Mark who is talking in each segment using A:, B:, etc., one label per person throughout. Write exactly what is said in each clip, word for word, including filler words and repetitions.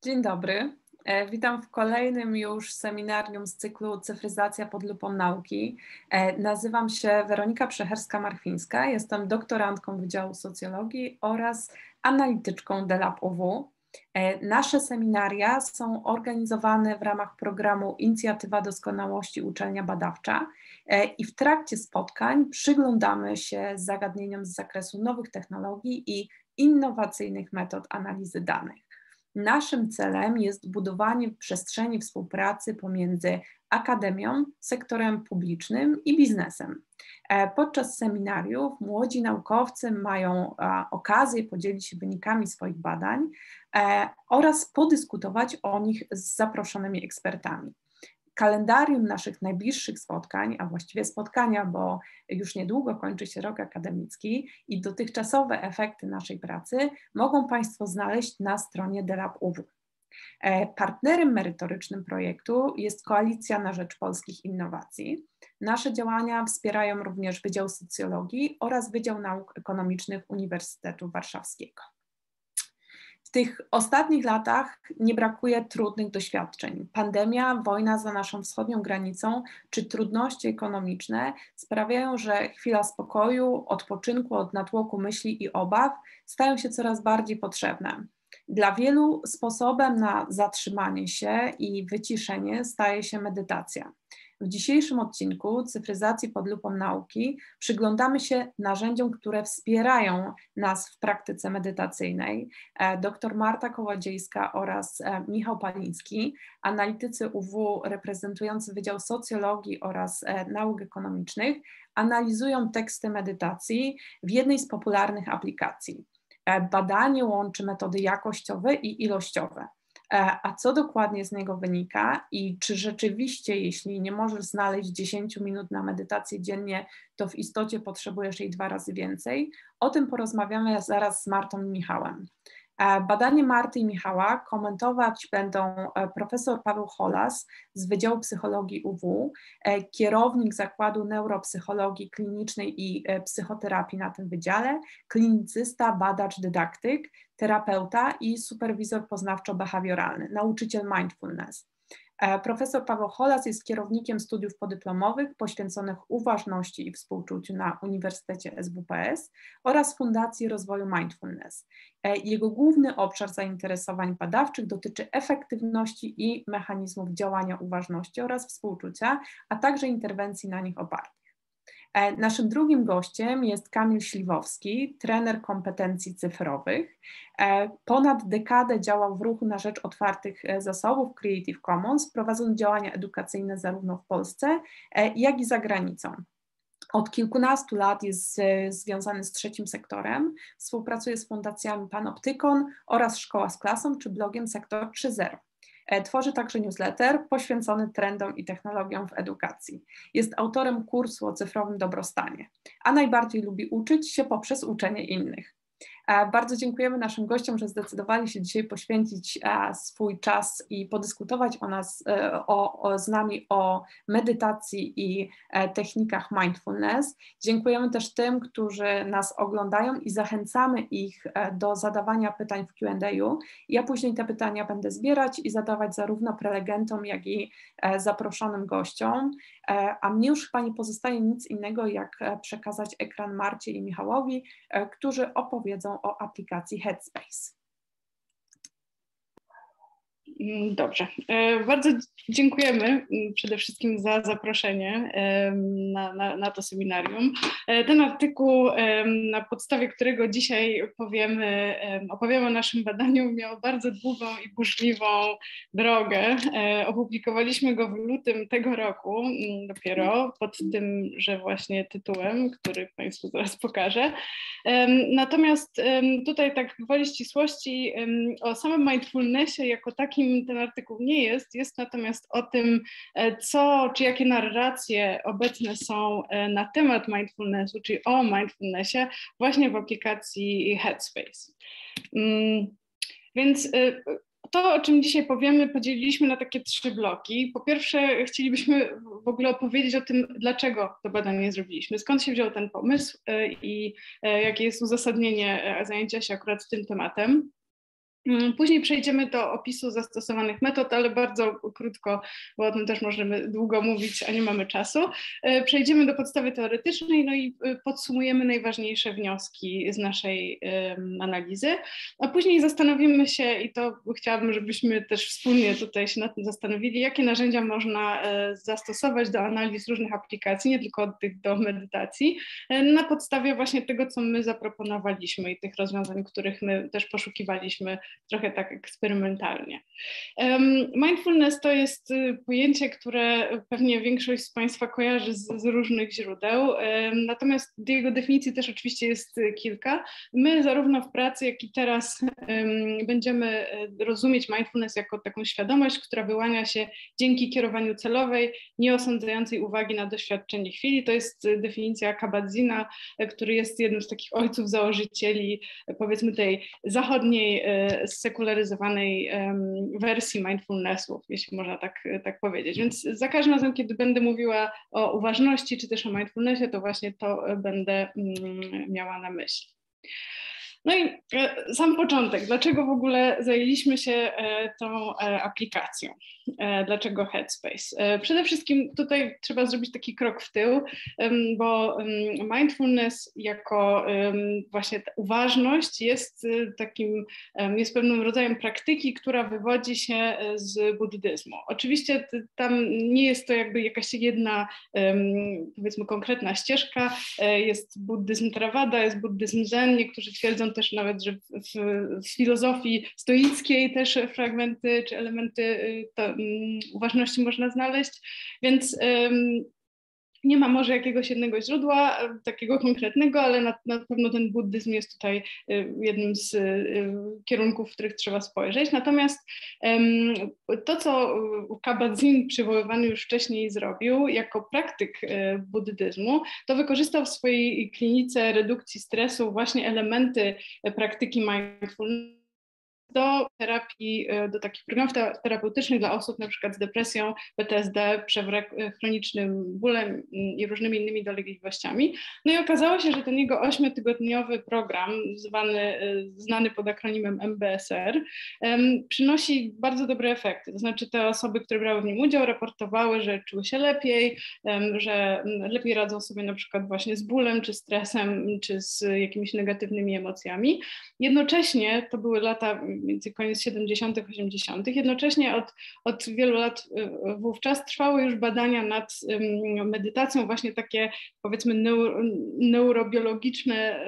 A: Dzień dobry. E, Witam w kolejnym już seminarium z cyklu Cyfryzacja pod lupą nauki. E, Nazywam się Weronika Przecherska-Marchwińska, jestem doktorantką Wydziału Socjologii oraz analityczką D Lab U W. E, Nasze seminaria są organizowane w ramach programu Inicjatywa Doskonałości Uczelnia Badawcza e, i w trakcie spotkań przyglądamy się zagadnieniom z zakresu nowych technologii i innowacyjnych metod analizy danych. Naszym celem jest budowanie przestrzeni współpracy pomiędzy akademią, sektorem publicznym i biznesem. Podczas seminariów młodzi naukowcy mają okazję podzielić się wynikami swoich badań oraz podyskutować o nich z zaproszonymi ekspertami. Kalendarium naszych najbliższych spotkań, a właściwie spotkania, bo już niedługo kończy się rok akademicki i dotychczasowe efekty naszej pracy mogą Państwo znaleźć na stronie D Lab U W. Partnerem merytorycznym projektu jest Koalicja na Rzecz Polskich Innowacji. Nasze działania wspierają również Wydział Socjologii oraz Wydział Nauk Ekonomicznych Uniwersytetu Warszawskiego. W tych ostatnich latach nie brakuje trudnych doświadczeń. Pandemia, wojna za naszą wschodnią granicą czy trudności ekonomiczne sprawiają, że chwila spokoju, odpoczynku od natłoku myśli i obaw stają się coraz bardziej potrzebne. Dla wielu sposobem na zatrzymanie się i wyciszenie staje się medytacja. W dzisiejszym odcinku Cyfryzacji pod lupą nauki przyglądamy się narzędziom, które wspierają nas w praktyce medytacyjnej. Dr Marta Kołodziejska oraz Michał Paliński, analitycy U W reprezentujący Wydział Socjologii oraz Nauk Ekonomicznych, analizują teksty medytacji w jednej z popularnych aplikacji. Badanie łączy metody jakościowe i ilościowe. A co dokładnie z niego wynika i czy rzeczywiście, jeśli nie możesz znaleźć dziesięć minut na medytację dziennie, to w istocie potrzebujesz jej dwa razy więcej? O tym porozmawiamy zaraz z Martą i Michałem. Badanie Marty i Michała komentować będą profesor Paweł Holas z Wydziału Psychologii U W, kierownik Zakładu Neuropsychologii Klinicznej i Psychoterapii na tym wydziale, klinicysta, badacz, dydaktyk, terapeuta i superwizor poznawczo-behawioralny, nauczyciel mindfulness. Profesor Paweł Holas jest kierownikiem studiów podyplomowych poświęconych uważności i współczuciu na Uniwersytecie S W P S oraz Fundacji Rozwoju Mindfulness. Jego główny obszar zainteresowań badawczych dotyczy efektywności i mechanizmów działania uważności oraz współczucia, a także interwencji na nich opartych. Naszym drugim gościem jest Kamil Śliwowski, trener kompetencji cyfrowych. Ponad dekadę działał w ruchu na rzecz otwartych zasobów Creative Commons, prowadząc działania edukacyjne zarówno w Polsce, jak i za granicą. Od kilkunastu lat jest związany z trzecim sektorem, współpracuje z fundacjami Panoptykon oraz Szkoła z klasą czy blogiem Sektor trzy zero. Tworzy także newsletter poświęcony trendom i technologiom w edukacji. Jest autorem kursu o cyfrowym dobrostanie, a najbardziej lubi uczyć się poprzez uczenie innych. Bardzo dziękujemy naszym gościom, że zdecydowali się dzisiaj poświęcić swój czas i podyskutować o nas, o, o, z nami o medytacji i technikach mindfulness. Dziękujemy też tym, którzy nas oglądają i zachęcamy ich do zadawania pytań w Q and A. Ja później te pytania będę zbierać i zadawać zarówno prelegentom, jak i zaproszonym gościom. A mnie już chyba nie pozostaje nic innego, jak przekazać ekran Marcie i Michałowi, którzy opowiedzą o aplikacji Headspace.
B: Dobrze. Bardzo dziękujemy przede wszystkim za zaproszenie na, na, na to seminarium. Ten artykuł, na podstawie którego dzisiaj powiemy, opowiemy o naszym badaniu, miał bardzo długą i burzliwą drogę. Opublikowaliśmy go w lutym tego roku dopiero pod tymże właśnie tytułem, który Państwu zaraz pokażę. Natomiast tutaj tak gwoli ścisłości o samym mindfulnessie jako takim ten artykuł nie jest, jest natomiast o tym, co, czy jakie narracje obecne są na temat mindfulnessu, czyli o mindfulnessie właśnie w aplikacji Headspace. Więc to, o czym dzisiaj powiemy, podzieliliśmy na takie trzy bloki. Po pierwsze, chcielibyśmy w ogóle opowiedzieć o tym, dlaczego to badanie zrobiliśmy, skąd się wziął ten pomysł i jakie jest uzasadnienie zajęcia się akurat tym tematem. Później przejdziemy do opisu zastosowanych metod, ale bardzo krótko, bo o tym też możemy długo mówić, a nie mamy czasu. Przejdziemy do podstawy teoretycznej, no i podsumujemy najważniejsze wnioski z naszej analizy, a później zastanowimy się, i to chciałabym, żebyśmy też wspólnie tutaj się nad tym zastanowili, jakie narzędzia można zastosować do analiz różnych aplikacji, nie tylko od tych do medytacji, na podstawie właśnie tego, co my zaproponowaliśmy i tych rozwiązań, których my też poszukiwaliśmy trochę tak eksperymentalnie. Mindfulness to jest pojęcie, które pewnie większość z Państwa kojarzy z, z różnych źródeł, natomiast jego definicji też oczywiście jest kilka. My zarówno w pracy, jak i teraz będziemy rozumieć mindfulness jako taką świadomość, która wyłania się dzięki kierowaniu celowej, nieosądzającej uwagi na doświadczenie chwili. To jest definicja Kabat-Zina, który jest jednym z takich ojców założycieli, powiedzmy tej zachodniej, sekularyzowanej wersji mindfulnessów, jeśli można tak, tak powiedzieć. Więc za każdym razem, kiedy będę mówiła o uważności czy też o mindfulnessie, to właśnie to będę miała na myśli. No i sam początek, dlaczego w ogóle zajęliśmy się tą aplikacją? Dlaczego Headspace? Przede wszystkim tutaj trzeba zrobić taki krok w tył, bo mindfulness jako właśnie ta uważność jest takim, jest pewnym rodzajem praktyki, która wywodzi się z buddyzmu. Oczywiście tam nie jest to jakby jakaś jedna, powiedzmy, konkretna ścieżka, jest buddyzm Theravada, jest buddyzm Zen, niektórzy twierdzą też nawet, że w, w filozofii stoickiej też fragmenty czy elementy to, um, uważności można znaleźć, więc um, nie ma może jakiegoś jednego źródła, takiego konkretnego, ale na, na pewno ten buddyzm jest tutaj jednym z kierunków, w których trzeba spojrzeć. Natomiast to, co Kabat-Zinn przywoływany już wcześniej zrobił jako praktyk buddyzmu, to wykorzystał w swojej klinice redukcji stresu właśnie elementy praktyki mindfulness do terapii, do takich programów terapeutycznych dla osób na przykład z depresją, P T S D, przewlek, chronicznym bólem i różnymi innymi dolegliwościami. No i okazało się, że ten jego ośmiotygodniowy program, zwany, znany pod akronimem M B S R, um, przynosi bardzo dobre efekty. To znaczy te osoby, które brały w nim udział, raportowały, że czuły się lepiej, um, że lepiej radzą sobie na przykład właśnie z bólem, czy stresem, czy z jakimiś negatywnymi emocjami. Jednocześnie to były lata między koniec siedemdziesiątych, osiemdziesiątych. Jednocześnie od, od wielu lat wówczas trwały już badania nad medytacją, właśnie takie, powiedzmy, neuro, neurobiologiczne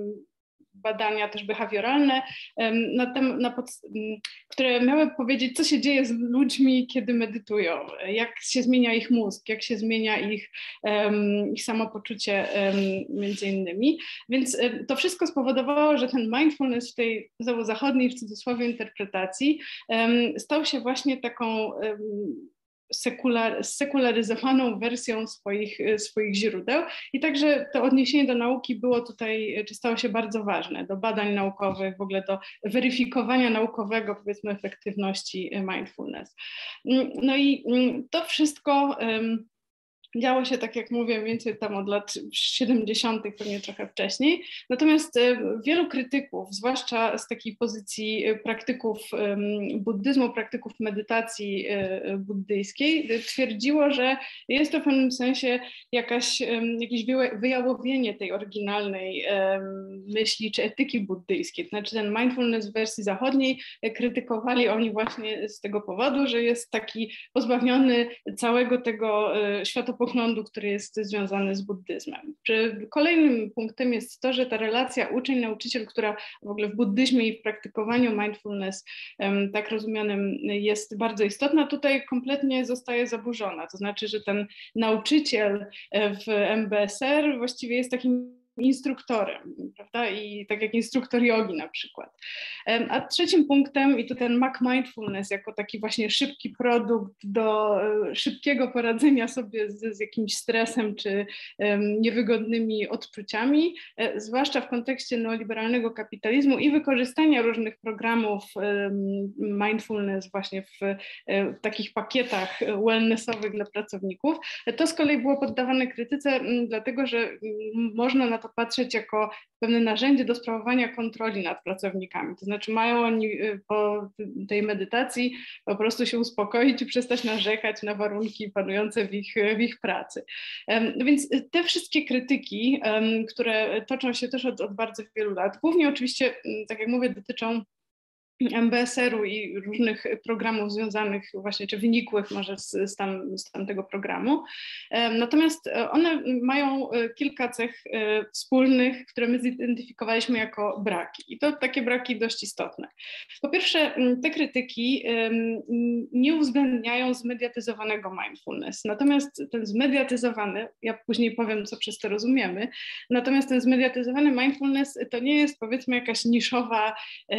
B: badania też behawioralne, na tem, na pod, które miały powiedzieć, co się dzieje z ludźmi, kiedy medytują, jak się zmienia ich mózg, jak się zmienia ich, um, ich samopoczucie um, między innymi. Więc um, to wszystko spowodowało, że ten mindfulness w tej zachodniej, w cudzysłowie, interpretacji um, stał się właśnie taką um, Sekular, sekularyzowaną wersją swoich, swoich źródeł i także to odniesienie do nauki było tutaj, czy stało się bardzo ważne, do badań naukowych, w ogóle do weryfikowania naukowego, powiedzmy, efektywności mindfulness. No i to wszystko um, działo się, tak jak mówię, mniej więcej tam od lat siedemdziesiątych, pewnie trochę wcześniej. Natomiast wielu krytyków, zwłaszcza z takiej pozycji praktyków buddyzmu, praktyków medytacji buddyjskiej, twierdziło, że jest to w pewnym sensie jakaś, jakieś wyjałowienie tej oryginalnej myśli czy etyki buddyjskiej. To znaczy ten mindfulness w wersji zachodniej krytykowali oni właśnie z tego powodu, że jest taki pozbawiony całego tego światopoglądu, który jest związany z buddyzmem. Kolejnym punktem jest to, że ta relacja uczeń-nauczyciel, która w ogóle w buddyzmie i w praktykowaniu mindfulness tak rozumianym jest bardzo istotna, tutaj kompletnie zostaje zaburzona. To znaczy, że ten nauczyciel w M B S R właściwie jest takim instruktorem, prawda? I tak jak instruktor jogi na przykład. A trzecim punktem, i tu ten Mac Mindfulness jako taki właśnie szybki produkt do szybkiego poradzenia sobie z, z jakimś stresem czy um, niewygodnymi odczuciami, e, zwłaszcza w kontekście neoliberalnego kapitalizmu i wykorzystania różnych programów um, mindfulness właśnie w, e, w takich pakietach wellnessowych dla pracowników. To z kolei było poddawane krytyce, m, dlatego że m, można na to to patrzeć jako pewne narzędzie do sprawowania kontroli nad pracownikami. To znaczy mają oni po tej medytacji po prostu się uspokoić i przestać narzekać na warunki panujące w ich, w ich pracy. Więc te wszystkie krytyki, które toczą się też od, od bardzo wielu lat, głównie oczywiście, tak jak mówię, dotyczą M B S R-u i różnych programów związanych właśnie, czy wynikłych może z, z, tam, z tamtego programu. Natomiast one mają kilka cech wspólnych, które my zidentyfikowaliśmy jako braki. I to takie braki dość istotne. Po pierwsze, te krytyki nie uwzględniają zmediatyzowanego mindfulness. Natomiast ten zmediatyzowany, ja później powiem, co przez to rozumiemy, natomiast ten zmediatyzowany mindfulness to nie jest, powiedzmy, jakaś niszowa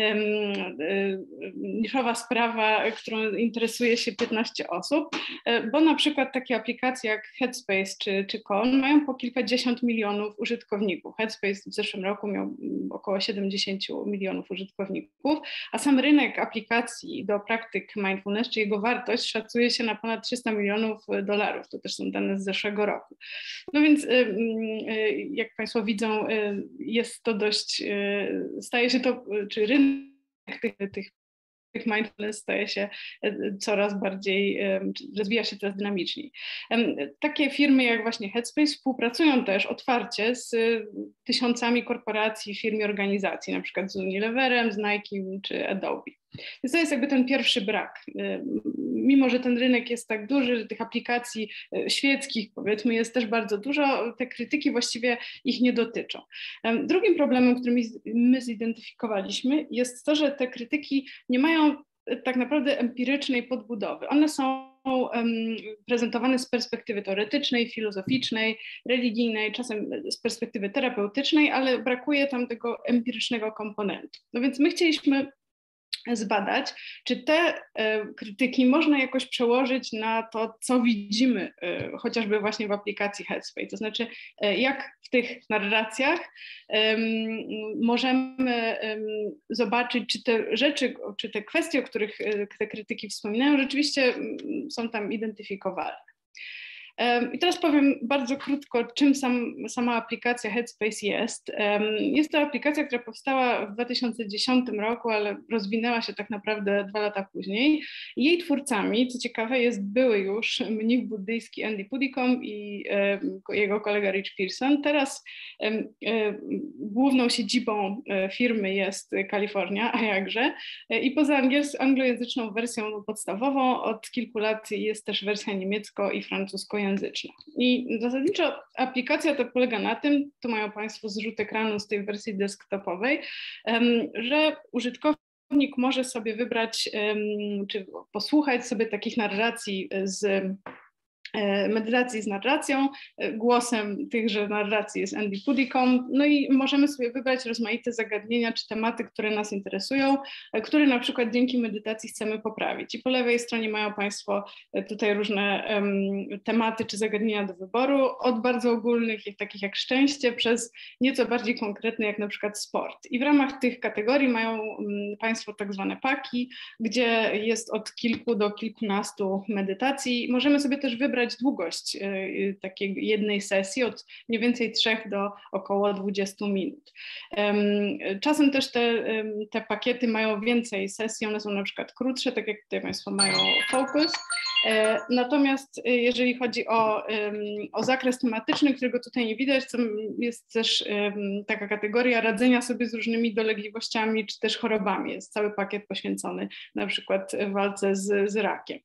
B: niszowa sprawa, którą interesuje się piętnaście osób, bo na przykład takie aplikacje jak Headspace czy, czy Calm mają po kilkadziesiąt milionów użytkowników. Headspace w zeszłym roku miał około siedemdziesiąt milionów użytkowników, a sam rynek aplikacji do praktyk mindfulness, czy jego wartość szacuje się na ponad trzysta milionów dolarów. To też są dane z zeszłego roku. No więc jak Państwo widzą, jest to dość, staje się to, czy rynek Tych, tych, tych mindfulness staje się coraz bardziej, rozwija się coraz dynamiczniej. Takie firmy jak właśnie Headspace współpracują też otwarcie z tysiącami korporacji, firm i organizacji, na przykład z Unileverem, z Nike czy Adobe. Więc to jest jakby ten pierwszy brak. Mimo że ten rynek jest tak duży, że tych aplikacji świeckich, powiedzmy, jest też bardzo dużo, te krytyki właściwie ich nie dotyczą. Drugim problemem, który my zidentyfikowaliśmy, jest to, że te krytyki nie mają tak naprawdę empirycznej podbudowy. One są prezentowane z perspektywy teoretycznej, filozoficznej, religijnej, czasem z perspektywy terapeutycznej, ale brakuje tam tego empirycznego komponentu. No więc my chcieliśmy zbadać, czy te e, krytyki można jakoś przełożyć na to, co widzimy e, chociażby właśnie w aplikacji Headspace. To znaczy, e, jak w tych narracjach e, możemy e, zobaczyć, czy te rzeczy, czy te kwestie, o których e, te krytyki wspominają, rzeczywiście są tam identyfikowalne. I teraz powiem bardzo krótko, czym sam, sama aplikacja Headspace jest. Jest to aplikacja, która powstała w dwa tysiące dziesiątym roku, ale rozwinęła się tak naprawdę dwa lata później. Jej twórcami, co ciekawe, jest były już mnich buddyjski Andy Puddicombe i jego kolega Rich Pearson. Teraz główną siedzibą firmy jest Kalifornia, a jakże. I poza anglojęzyczną wersją podstawową od kilku lat jest też wersja niemiecko- i francuskojęzyczna. I zasadniczo aplikacja ta polega na tym, tu mają Państwo zrzut ekranu z tej wersji desktopowej, że użytkownik może sobie wybrać, czy posłuchać sobie takich narracji z medytacji z narracją, głosem tychże narracji jest Andy Puddicombe, no i możemy sobie wybrać rozmaite zagadnienia czy tematy, które nas interesują, które na przykład dzięki medytacji chcemy poprawić. I po lewej stronie mają Państwo tutaj różne um, tematy czy zagadnienia do wyboru, od bardzo ogólnych, jak, takich jak szczęście, przez nieco bardziej konkretne, jak na przykład sport. I w ramach tych kategorii mają um, Państwo tak zwane paki, gdzie jest od kilku do kilkunastu medytacji. Możemy sobie też wybrać długość takiej jednej sesji od mniej więcej trzech do około dwudziestu minut. Czasem też te, te pakiety mają więcej sesji, one są na przykład krótsze, tak jak tutaj Państwo mają Focus. Natomiast jeżeli chodzi o, o zakres tematyczny, którego tutaj nie widać, to jest też taka kategoria radzenia sobie z różnymi dolegliwościami czy też chorobami. Jest cały pakiet poświęcony na przykład walce z, z rakiem.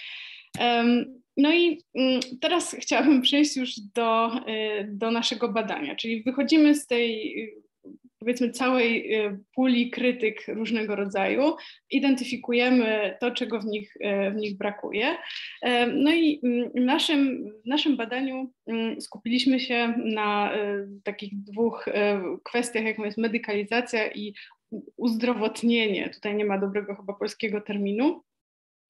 B: No i teraz chciałabym przejść już do, do naszego badania, czyli wychodzimy z tej, powiedzmy, całej puli krytyk różnego rodzaju, identyfikujemy to, czego w nich, w nich brakuje. No i w naszym, w naszym badaniu skupiliśmy się na takich dwóch kwestiach, jaką jest medykalizacja i uzdrowotnienie. Tutaj nie ma dobrego chyba polskiego terminu.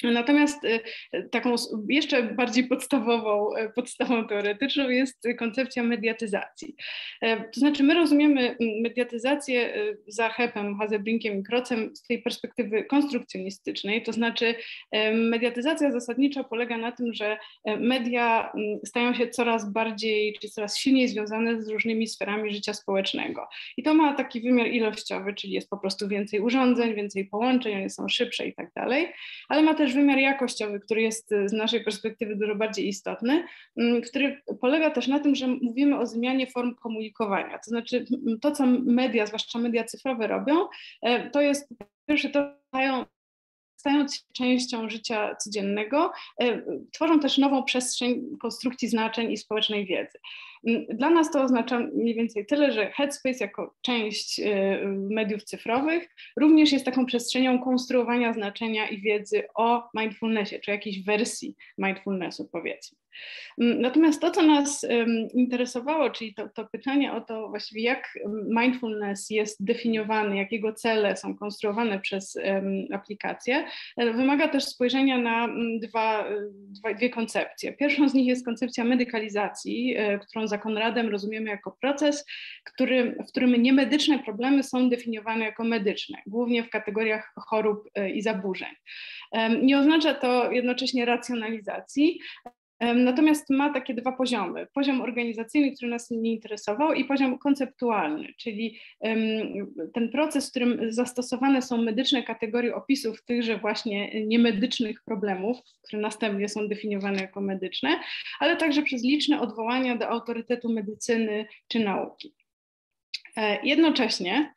B: Natomiast taką jeszcze bardziej podstawową, podstawą teoretyczną jest koncepcja mediatyzacji. To znaczy my rozumiemy mediatyzację za Heppem, Hazebrinkiem i Crocem z tej perspektywy konstrukcjonistycznej, to znaczy mediatyzacja zasadniczo polega na tym, że media stają się coraz bardziej, czy coraz silniej związane z różnymi sferami życia społecznego. I to ma taki wymiar ilościowy, czyli jest po prostu więcej urządzeń, więcej połączeń, one są szybsze i tak dalej, ale ma też wymiar jakościowy, który jest z naszej perspektywy dużo bardziej istotny, który polega też na tym, że mówimy o zmianie form komunikowania. To znaczy to, co media, zwłaszcza media cyfrowe robią, to jest po pierwsze to, że stając się częścią życia codziennego, tworzą też nową przestrzeń konstrukcji znaczeń i społecznej wiedzy. Dla nas to oznacza mniej więcej tyle, że Headspace jako część mediów cyfrowych również jest taką przestrzenią konstruowania znaczenia i wiedzy o mindfulnessie, czy jakiejś wersji mindfulnessu, powiedzmy. Natomiast to, co nas interesowało, czyli to, to pytanie o to właściwie, jak mindfulness jest definiowany, jakiego cele są konstruowane przez aplikacje, wymaga też spojrzenia na dwa, dwa, dwie koncepcje. Pierwszą z nich jest koncepcja medykalizacji, którą za Konradem rozumiemy jako proces, który, w którym niemedyczne problemy są definiowane jako medyczne, głównie w kategoriach chorób i zaburzeń. Nie oznacza to jednocześnie racjonalizacji, natomiast ma takie dwa poziomy. Poziom organizacyjny, który nas nie interesował, i poziom konceptualny, czyli ten proces, w którym zastosowane są medyczne kategorie opisów tychże właśnie niemedycznych problemów, które następnie są definiowane jako medyczne, ale także przez liczne odwołania do autorytetu medycyny czy nauki. Jednocześnie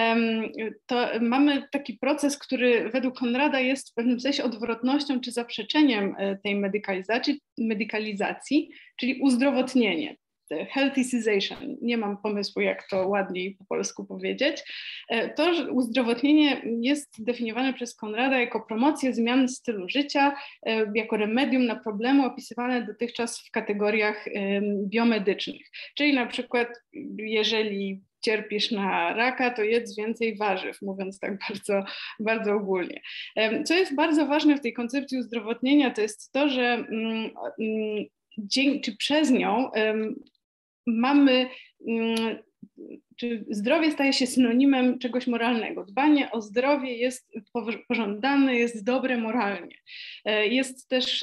B: to mamy taki proces, który według Konrada jest w pewnym sensie odwrotnością czy zaprzeczeniem tej medykalizacji, medykalizacji, czyli uzdrowotnienie. Healthicization, nie mam pomysłu, jak to ładniej po polsku powiedzieć. To, że uzdrowotnienie jest definiowane przez Konrada jako promocję zmian stylu życia, jako remedium na problemy opisywane dotychczas w kategoriach biomedycznych. Czyli na przykład, jeżeli cierpisz na raka, to jedz więcej warzyw, mówiąc tak bardzo, bardzo ogólnie. Co jest bardzo ważne w tej koncepcji uzdrowotnienia, to jest to, że dzięki, czy przez nią mamy, czy zdrowie staje się synonimem czegoś moralnego. Dbanie o zdrowie jest pożądane, jest dobre moralnie. Jest też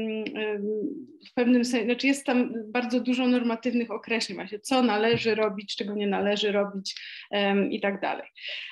B: w pewnym sensie, znaczy jest tam bardzo dużo normatywnych określeń, właśnie co należy robić, czego nie należy robić i tak dalej.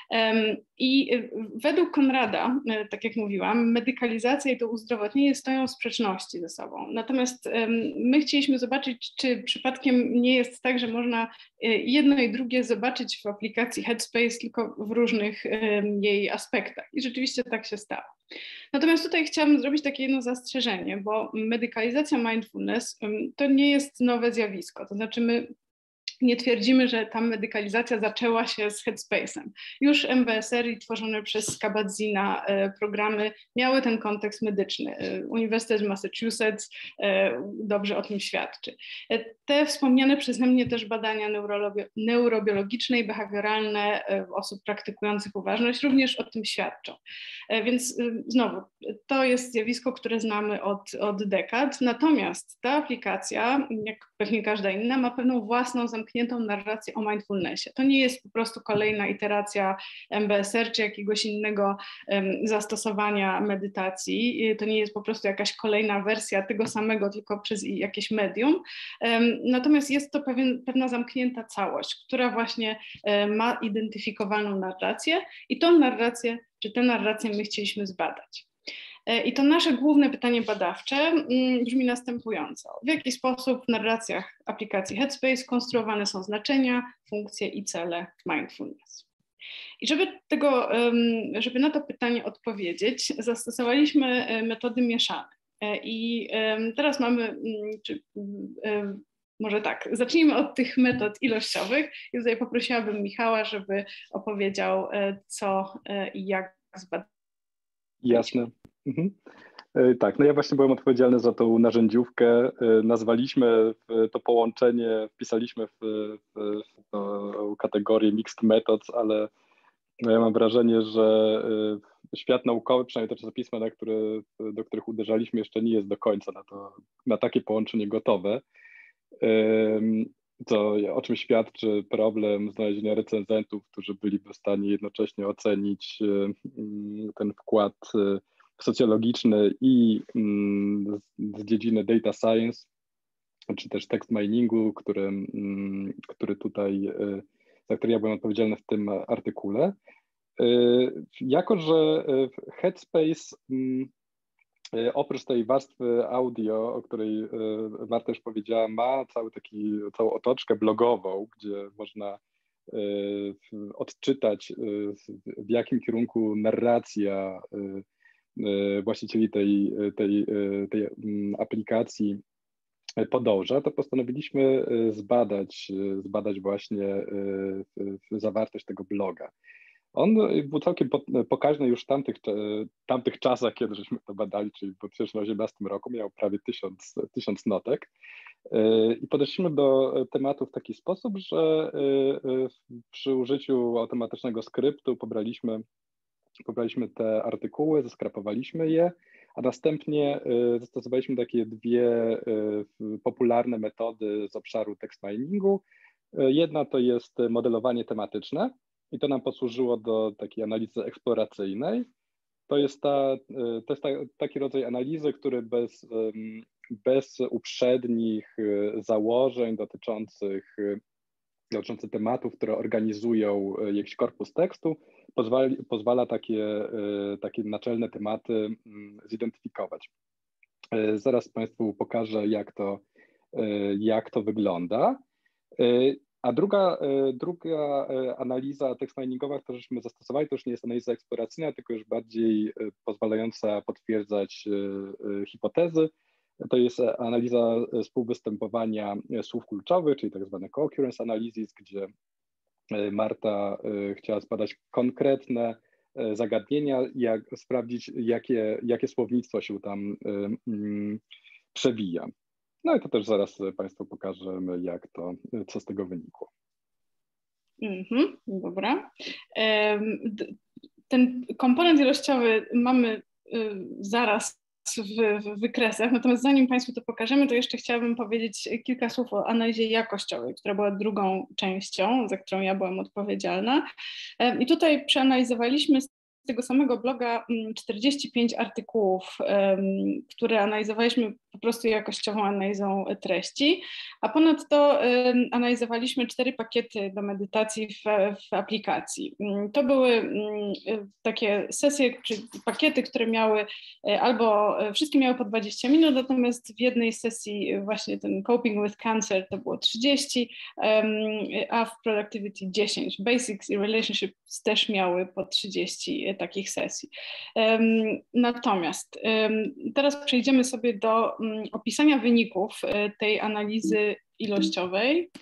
B: I według Konrada, tak jak mówiłam, medykalizacja i to uzdrowotnienie stoją w sprzeczności ze sobą. Natomiast my chcieliśmy zobaczyć, czy przypadkiem nie jest tak, że można jedno i drugie zobaczyć w aplikacji Headspace, tylko w różnych jej aspektach. I rzeczywiście tak się stało. Natomiast tutaj chciałabym zrobić takie jedno zastrzeżenie, bo medykalizacja mindfulness to nie jest nowe zjawisko. To znaczy my nie twierdzimy, że ta medykalizacja zaczęła się z Headspace'em. Już M B S R i tworzone przez Kabat-Zina programy miały ten kontekst medyczny. Uniwersytet Massachusetts dobrze o tym świadczy. Te wspomniane przeze mnie też badania neurobiologiczne i behawioralne osób praktykujących uważność również o tym świadczą. Więc znowu, to jest zjawisko, które znamy od, od dekad, natomiast ta aplikacja, jak pewnie każda inna, ma pewną własną zamkniętą narrację o mindfulnessie. To nie jest po prostu kolejna iteracja M B S R czy jakiegoś innego um, zastosowania medytacji. To nie jest po prostu jakaś kolejna wersja tego samego, tylko przez jakieś medium. Um, natomiast jest to pewien, pewna zamknięta całość, która właśnie um, ma identyfikowalną narrację i tą narrację, czy tę narrację my chcieliśmy zbadać. I to nasze główne pytanie badawcze brzmi następująco. W jaki sposób w narracjach aplikacji Headspace konstruowane są znaczenia, funkcje i cele mindfulness? I żeby, tego, żeby na to pytanie odpowiedzieć, zastosowaliśmy metody mieszane. I teraz mamy, czy, może tak, zacznijmy od tych metod ilościowych. I tutaj poprosiłabym Michała, żeby opowiedział, co i jak zbadać.
C: Jasne. Mhm. Tak, no ja właśnie byłem odpowiedzialny za tą narzędziówkę. Nazwaliśmy to połączenie, wpisaliśmy w, w, w kategorię Mixed Methods, ale No ja mam wrażenie, że świat naukowy, przynajmniej te czasopisma, na które, do których uderzaliśmy, jeszcze nie jest do końca na, to, na takie połączenie gotowe. Co, o czym świadczy problem znalezienia recenzentów, którzy byliby w stanie jednocześnie ocenić ten wkład socjologiczny i z dziedziny data science, czy też text miningu, który, który tutaj, za który ja byłem odpowiedzialny w tym artykule. Jako że Headspace oprócz tej warstwy audio, o której Marta już powiedziała, ma cały taki, całą otoczkę blogową, gdzie można odczytać, w jakim kierunku narracja właścicieli tej, tej, tej aplikacji podąża, to postanowiliśmy zbadać, zbadać właśnie zawartość tego bloga. On był całkiem pokaźny już w tamtych, tamtych czasach, kiedy żeśmy to badali, czyli w dwa tysiące osiemnastym roku, miał prawie tysiąc, tysiąc notek. I podeszliśmy do tematu w taki sposób, że przy użyciu automatycznego skryptu pobraliśmy, pobraliśmy te artykuły, zeskrapowaliśmy je, a następnie zastosowaliśmy takie dwie popularne metody z obszaru text miningu. Jedna to jest modelowanie tematyczne i to nam posłużyło do takiej analizy eksploracyjnej. To jest, ta, to jest ta, taki rodzaj analizy, który bez, bez uprzednich założeń dotyczących, dotyczących tematów, które organizują jakiś korpus tekstu, pozwala, pozwala takie, takie naczelne tematy zidentyfikować. Zaraz Państwu pokażę, jak to, jak to wygląda. A druga, druga analiza tekst miningowa, którą żeśmy zastosowali, to już nie jest analiza eksploracyjna, tylko już bardziej pozwalająca potwierdzać hipotezy. To jest analiza współwystępowania słów kluczowych, czyli tak zwane co-occurrence analysis, gdzie Marta chciała zbadać konkretne zagadnienia, jak sprawdzić, jakie, jakie słownictwo się tam przewija. No i to też zaraz Państwu pokażemy, jak to, co z tego wynikło.
B: Mhm, dobra. Ten komponent ilościowy mamy zaraz w, w wykresach, natomiast zanim Państwu to pokażemy, to jeszcze chciałabym powiedzieć kilka słów o analizie jakościowej, która była drugą częścią, za którą ja byłam odpowiedzialna. I tutaj przeanalizowaliśmy z tego samego bloga czterdzieści pięć artykułów, które analizowaliśmy po prostu jakościową analizą treści, a ponadto analizowaliśmy cztery pakiety do medytacji w, w aplikacji. To były takie sesje, czy pakiety, które miały albo wszystkie miały po dwadzieścia minut, natomiast w jednej sesji właśnie ten Coping with Cancer to było trzydzieści, a w Productivity dziesięć. Basics i Relationships też miały po trzydzieści takich sesji. Natomiast teraz przejdziemy sobie do opisania wyników tej analizy ilościowej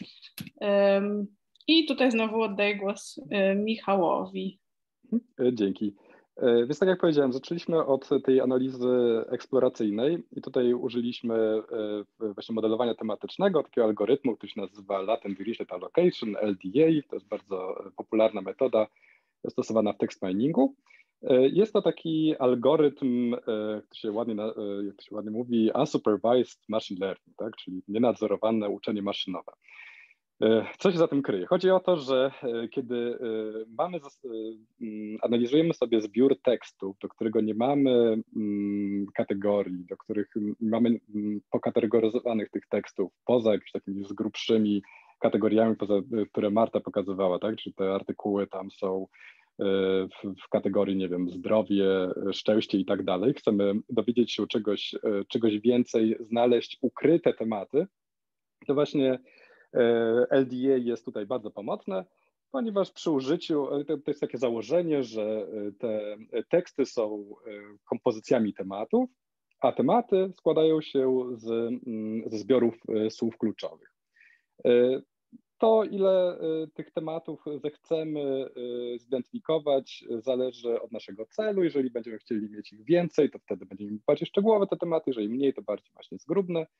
B: i tutaj znowu oddaję głos Michałowi.
C: Dzięki. Więc tak jak powiedziałem, zaczęliśmy od tej analizy eksploracyjnej i tutaj użyliśmy właśnie modelowania tematycznego, takiego algorytmu, który się nazywa Latent Deleted Allocation, L D A. To jest bardzo popularna metoda stosowana w text miningu. Jest to taki algorytm, jak to się ładnie, jak to się ładnie mówi, unsupervised machine learning, tak? Czyli nienadzorowane uczenie maszynowe. Co się za tym kryje? Chodzi o to, że kiedy mamy, analizujemy sobie zbiór tekstów, do którego nie mamy kategorii, do których mamy pokategoryzowanych tych tekstów poza jakimiś takimi z grubszymi kategoriami, poza, które Marta pokazywała, tak? Czyli te artykuły tam są w, w kategorii, nie wiem, zdrowie, szczęście i tak dalej. Chcemy dowiedzieć się czegoś, czegoś więcej, znaleźć ukryte tematy, to właśnie L D A jest tutaj bardzo pomocne, ponieważ przy użyciu, to, to jest takie założenie, że te teksty są kompozycjami tematów, a tematy składają się z, ze zbiorów słów kluczowych. To, ile tych tematów zechcemy zidentyfikować, zależy od naszego celu. Jeżeli będziemy chcieli mieć ich więcej, to wtedy będziemy mieć bardziej szczegółowe te tematy, jeżeli mniej, to bardziej właśnie zgrubne.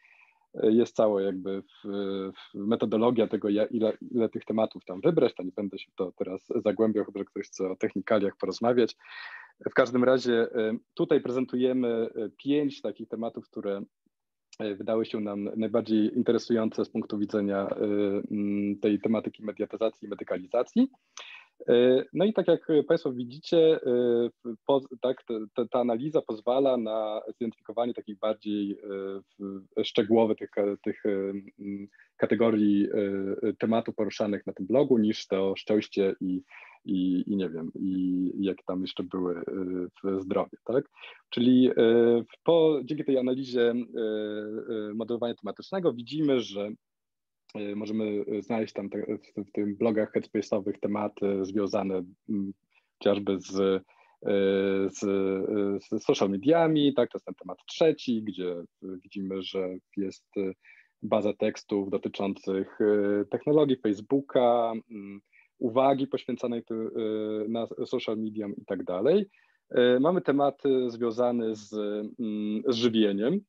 C: jest cała jakby w, w metodologia tego, ile, ile tych tematów tam wybrać, to nie będę się w to teraz zagłębiał, chyba że ktoś chce o technikaliach porozmawiać. W każdym razie tutaj prezentujemy pięć takich tematów, które wydały się nam najbardziej interesujące z punktu widzenia tej tematyki mediatyzacji i medykalizacji. No i tak jak Państwo widzicie, po, tak, ta, ta analiza pozwala na zidentyfikowanie takich bardziej szczegółowych tych, tych kategorii tematów poruszanych na tym blogu niż to szczęście i, i, i nie wiem, i jak tam jeszcze były w zdrowie, tak? Czyli po, dzięki tej analizie modelowania tematycznego widzimy, że możemy znaleźć tam te, w tym blogach headspace'owych tematy związane chociażby z, z, z social mediami, tak, to jest ten temat trzeci, gdzie widzimy, że jest baza tekstów dotyczących technologii Facebooka, uwagi poświęconej na social medium i tak dalej. Mamy tematy związane z, z żywieniem,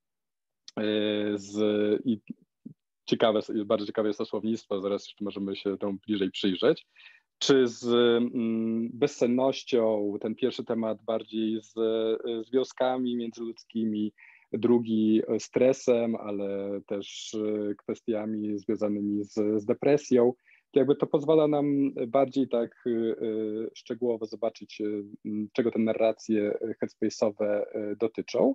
C: z, i ciekawe, bardzo ciekawe jest to słownictwo, zaraz jeszcze możemy się temu bliżej przyjrzeć, czy z bezsennością, ten pierwszy temat bardziej z związkami międzyludzkimi, drugi stresem, ale też kwestiami związanymi z, z depresją. Jakby to pozwala nam bardziej tak szczegółowo zobaczyć, czego te narracje headspace'owe dotyczą.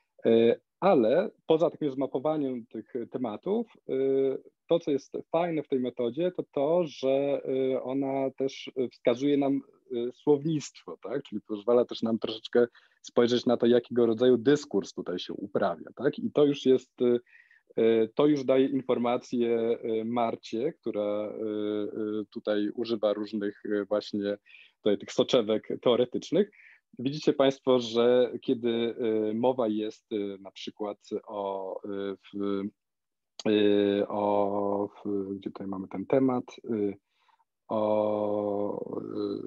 C: Ale poza takim zmapowaniem tych tematów, to co jest fajne w tej metodzie, to to, że ona też wskazuje nam słownictwo, tak? Czyli pozwala też nam troszeczkę spojrzeć na to, jakiego rodzaju dyskurs tutaj się uprawia, tak? I to już jest, to już daje informację Marcie, która tutaj używa różnych właśnie tutaj tych soczewek teoretycznych. Widzicie Państwo, że kiedy mowa jest na przykład o, w, o w, gdzie tutaj mamy ten temat, o,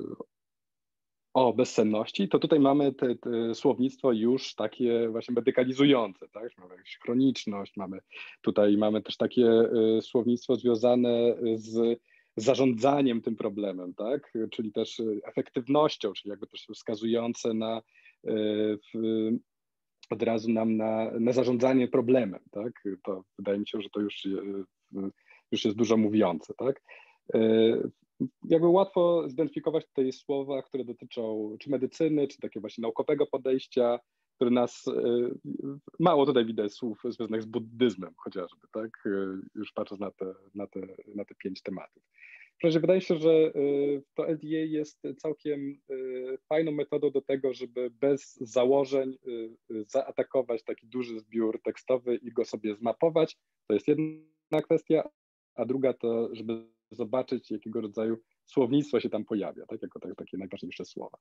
C: o bezsenności, to tutaj mamy te, te słownictwo już takie właśnie medykalizujące, tak? Mamy jakąś chroniczność, mamy tutaj mamy też takie słownictwo związane z zarządzaniem tym problemem, tak? Czyli też efektywnością, czyli jakby też wskazujące na w, od razu nam na, na zarządzanie problemem, tak? To wydaje mi się, że to już, już jest dużo mówiące, tak? Jakby łatwo zidentyfikować tutaj słowa, które dotyczą czy medycyny, czy takiego właśnie naukowego podejścia, które nas, mało tutaj widać słów związanych z buddyzmem chociażby, tak? Już patrząc na te, na te, na te pięć tematów. Wreszcie wydaje się, że to L D A jest całkiem fajną metodą do tego, żeby bez założeń zaatakować taki duży zbiór tekstowy i go sobie zmapować. To jest jedna kwestia, a druga to, żeby zobaczyć, jakiego rodzaju słownictwo się tam pojawia, tak? Jako tak, takie najważniejsze słowa.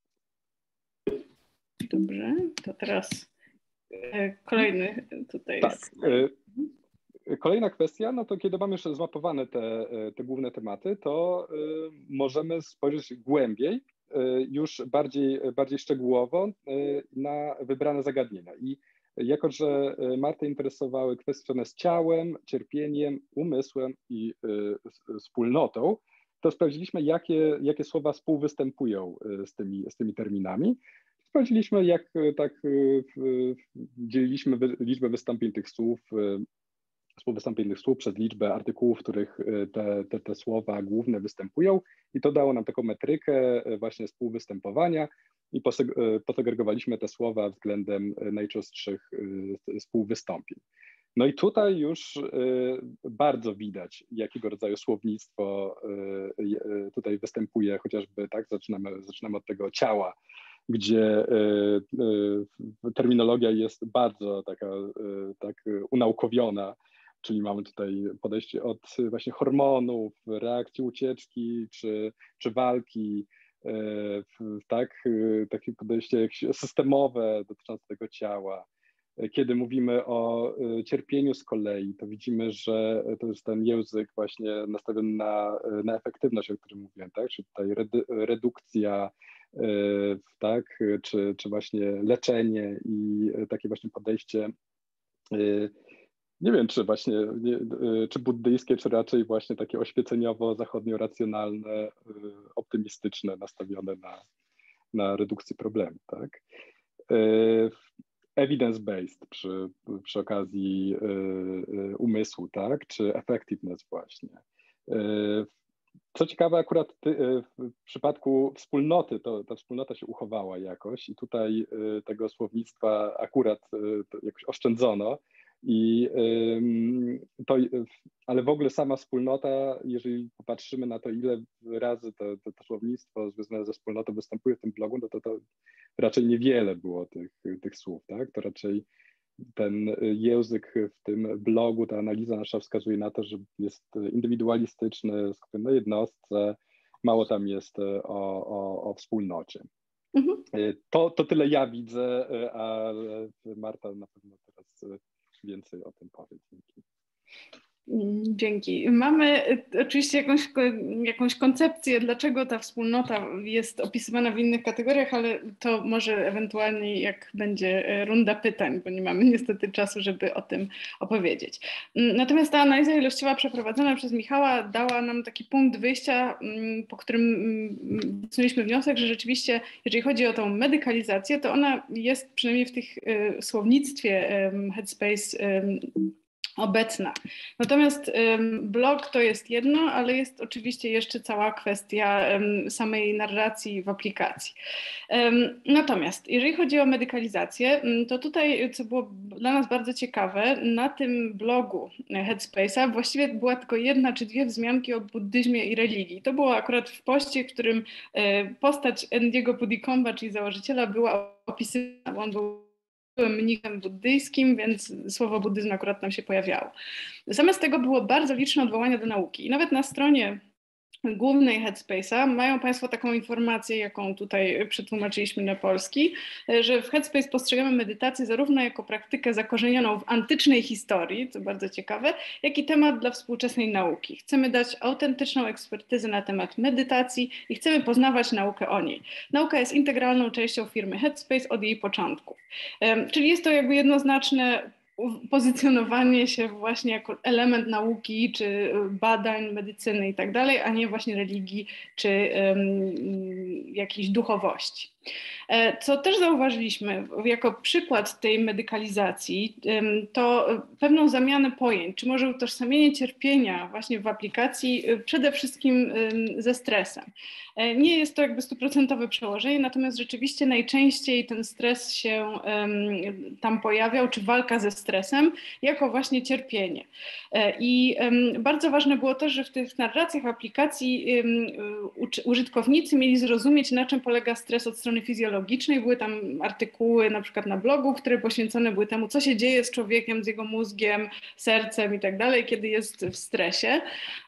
B: Dobrze, to teraz kolejny tutaj
C: tak.
B: jest.
C: Kolejna kwestia, no to kiedy mamy już zmapowane te, te główne tematy, to y, możemy spojrzeć głębiej, y, już bardziej, bardziej szczegółowo y, na wybrane zagadnienia. I jako że Martę interesowały kwestie związane z ciałem, cierpieniem, umysłem i y, wspólnotą, to sprawdziliśmy, jakie, jakie słowa współwystępują z tymi, z tymi terminami. Sprawdziliśmy, jak tak y, dzieliliśmy wy, liczbę wystąpień tych słów, y, współwystąpień słów przez liczbę artykułów, w których te, te, te słowa główne występują i to dało nam taką metrykę właśnie współwystępowania i posegregowaliśmy te słowa względem najczęstszych współwystąpień. No i tutaj już bardzo widać, jakiego rodzaju słownictwo tutaj występuje, chociażby tak, zaczynamy, zaczynamy od tego ciała, gdzie terminologia jest bardzo taka tak unaukowiona, czyli mamy tutaj podejście od właśnie hormonów, reakcji ucieczki czy, czy walki, tak, takie podejście systemowe dotyczące tego ciała. Kiedy mówimy o cierpieniu z kolei, to widzimy, że to jest ten język właśnie nastawiony na, na efektywność, o którym mówiłem, tak, czyli tutaj redukcja, tak, czy, czy właśnie leczenie i takie właśnie podejście nie wiem, czy właśnie, nie, czy buddyjskie, czy raczej właśnie takie oświeceniowo-zachodnio-racjonalne, optymistyczne, nastawione na, na redukcję problemu, tak? Evidence-based przy, przy okazji umysłu, tak? Czy effectiveness właśnie. Co ciekawe, akurat ty, w przypadku wspólnoty, to ta wspólnota się uchowała jakoś i tutaj tego słownictwa akurat jakoś oszczędzono. I to, ale w ogóle sama wspólnota, jeżeli popatrzymy na to, ile razy to, to, to słownictwo związane ze wspólnotą występuje w tym blogu, no to, to raczej niewiele było tych, tych słów, tak? To raczej ten język w tym blogu, ta analiza nasza wskazuje na to, że jest indywidualistyczny, skupiony na jednostce, mało tam jest o, o, o wspólnocie. Mhm. To, to tyle ja widzę, a Marta na pewno teraz więcej o tym powie. Dzięki.
B: Dzięki. Mamy oczywiście jakąś, jakąś koncepcję, dlaczego ta wspólnota jest opisywana w innych kategoriach, ale to może ewentualnie jak będzie runda pytań, bo nie mamy niestety czasu, żeby o tym opowiedzieć. Natomiast ta analiza ilościowa przeprowadzona przez Michała dała nam taki punkt wyjścia, po którym wysunęliśmy wniosek, że rzeczywiście, jeżeli chodzi o tą medykalizację, to ona jest przynajmniej w tych słownictwie Headspace obecna. Natomiast um, blog to jest jedno, ale jest oczywiście jeszcze cała kwestia um, samej narracji w aplikacji. Um, natomiast jeżeli chodzi o medykalizację, um, to tutaj, co było dla nas bardzo ciekawe, na tym blogu Headspace'a właściwie była tylko jedna czy dwie wzmianki o buddyzmie i religii. To było akurat w poście, w którym e, postać Andiego Puddicomba, czyli założyciela, była opisywana. On był Byłem mnichem buddyjskim, więc słowo buddyzm akurat tam się pojawiało. Zamiast tego było bardzo liczne odwołania do nauki. I nawet na stronie głównej Headspace'a mają Państwo taką informację, jaką tutaj przetłumaczyliśmy na polski, że w Headspace postrzegamy medytację zarówno jako praktykę zakorzenioną w antycznej historii, co bardzo ciekawe, jak i temat dla współczesnej nauki. Chcemy dać autentyczną ekspertyzę na temat medytacji i chcemy poznawać naukę o niej. Nauka jest integralną częścią firmy Headspace od jej początku. Czyli jest to jakby jednoznaczne pozycjonowanie się właśnie jako element nauki, czy badań, medycyny i tak dalej, a nie właśnie religii, czy um, jakiejś duchowości. Co też zauważyliśmy jako przykład tej medykalizacji, to pewną zamianę pojęć, czy może utożsamienie cierpienia właśnie w aplikacji przede wszystkim ze stresem. Nie jest to jakby stuprocentowe przełożenie, natomiast rzeczywiście najczęściej ten stres się tam pojawiał, czy walka ze stresem, jako właśnie cierpienie. I bardzo ważne było to, że w tych narracjach aplikacji użytkownicy mieli zrozumieć, na czym polega stres od strony fizjologicznej. Były tam artykuły na przykład na blogu, które poświęcone były temu, co się dzieje z człowiekiem, z jego mózgiem, sercem i tak dalej, kiedy jest w stresie.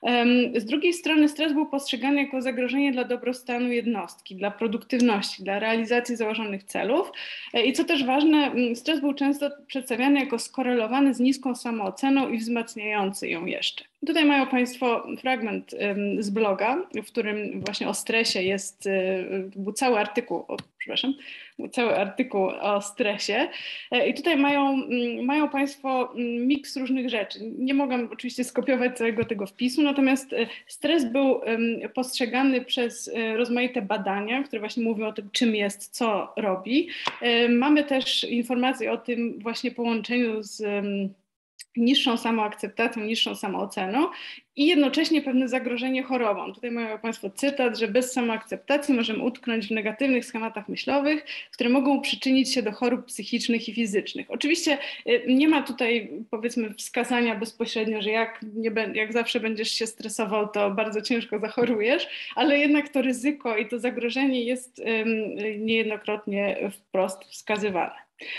B: Z drugiej strony stres był postrzegany jako zagrożenie dla dobrostanu jednostki, dla produktywności, dla realizacji założonych celów. I co też ważne, stres był często przedstawiany jako skorelowany z niską samooceną i wzmacniający ją jeszcze. Tutaj mają Państwo fragment um, z bloga, w którym właśnie o stresie jest, y, był cały artykuł, o, przepraszam, był cały artykuł o stresie i tutaj mają, y, mają Państwo miks różnych rzeczy. Nie mogę oczywiście skopiować całego tego wpisu, natomiast y, stres był y, postrzegany przez y, rozmaite badania, które właśnie mówią o tym, czym jest, co robi. Y, mamy też informacje o tym właśnie połączeniu z y, niższą samoakceptacją, niższą samooceną i jednocześnie pewne zagrożenie chorobą. Tutaj mają Państwo cytat, że bez samoakceptacji możemy utknąć w negatywnych schematach myślowych, które mogą przyczynić się do chorób psychicznych i fizycznych. Oczywiście nie ma tutaj, powiedzmy, wskazania bezpośrednio, że jak, nie, jak zawsze będziesz się stresował, to bardzo ciężko zachorujesz, ale jednak to ryzyko i to zagrożenie jest um, niejednokrotnie wprost wskazywane.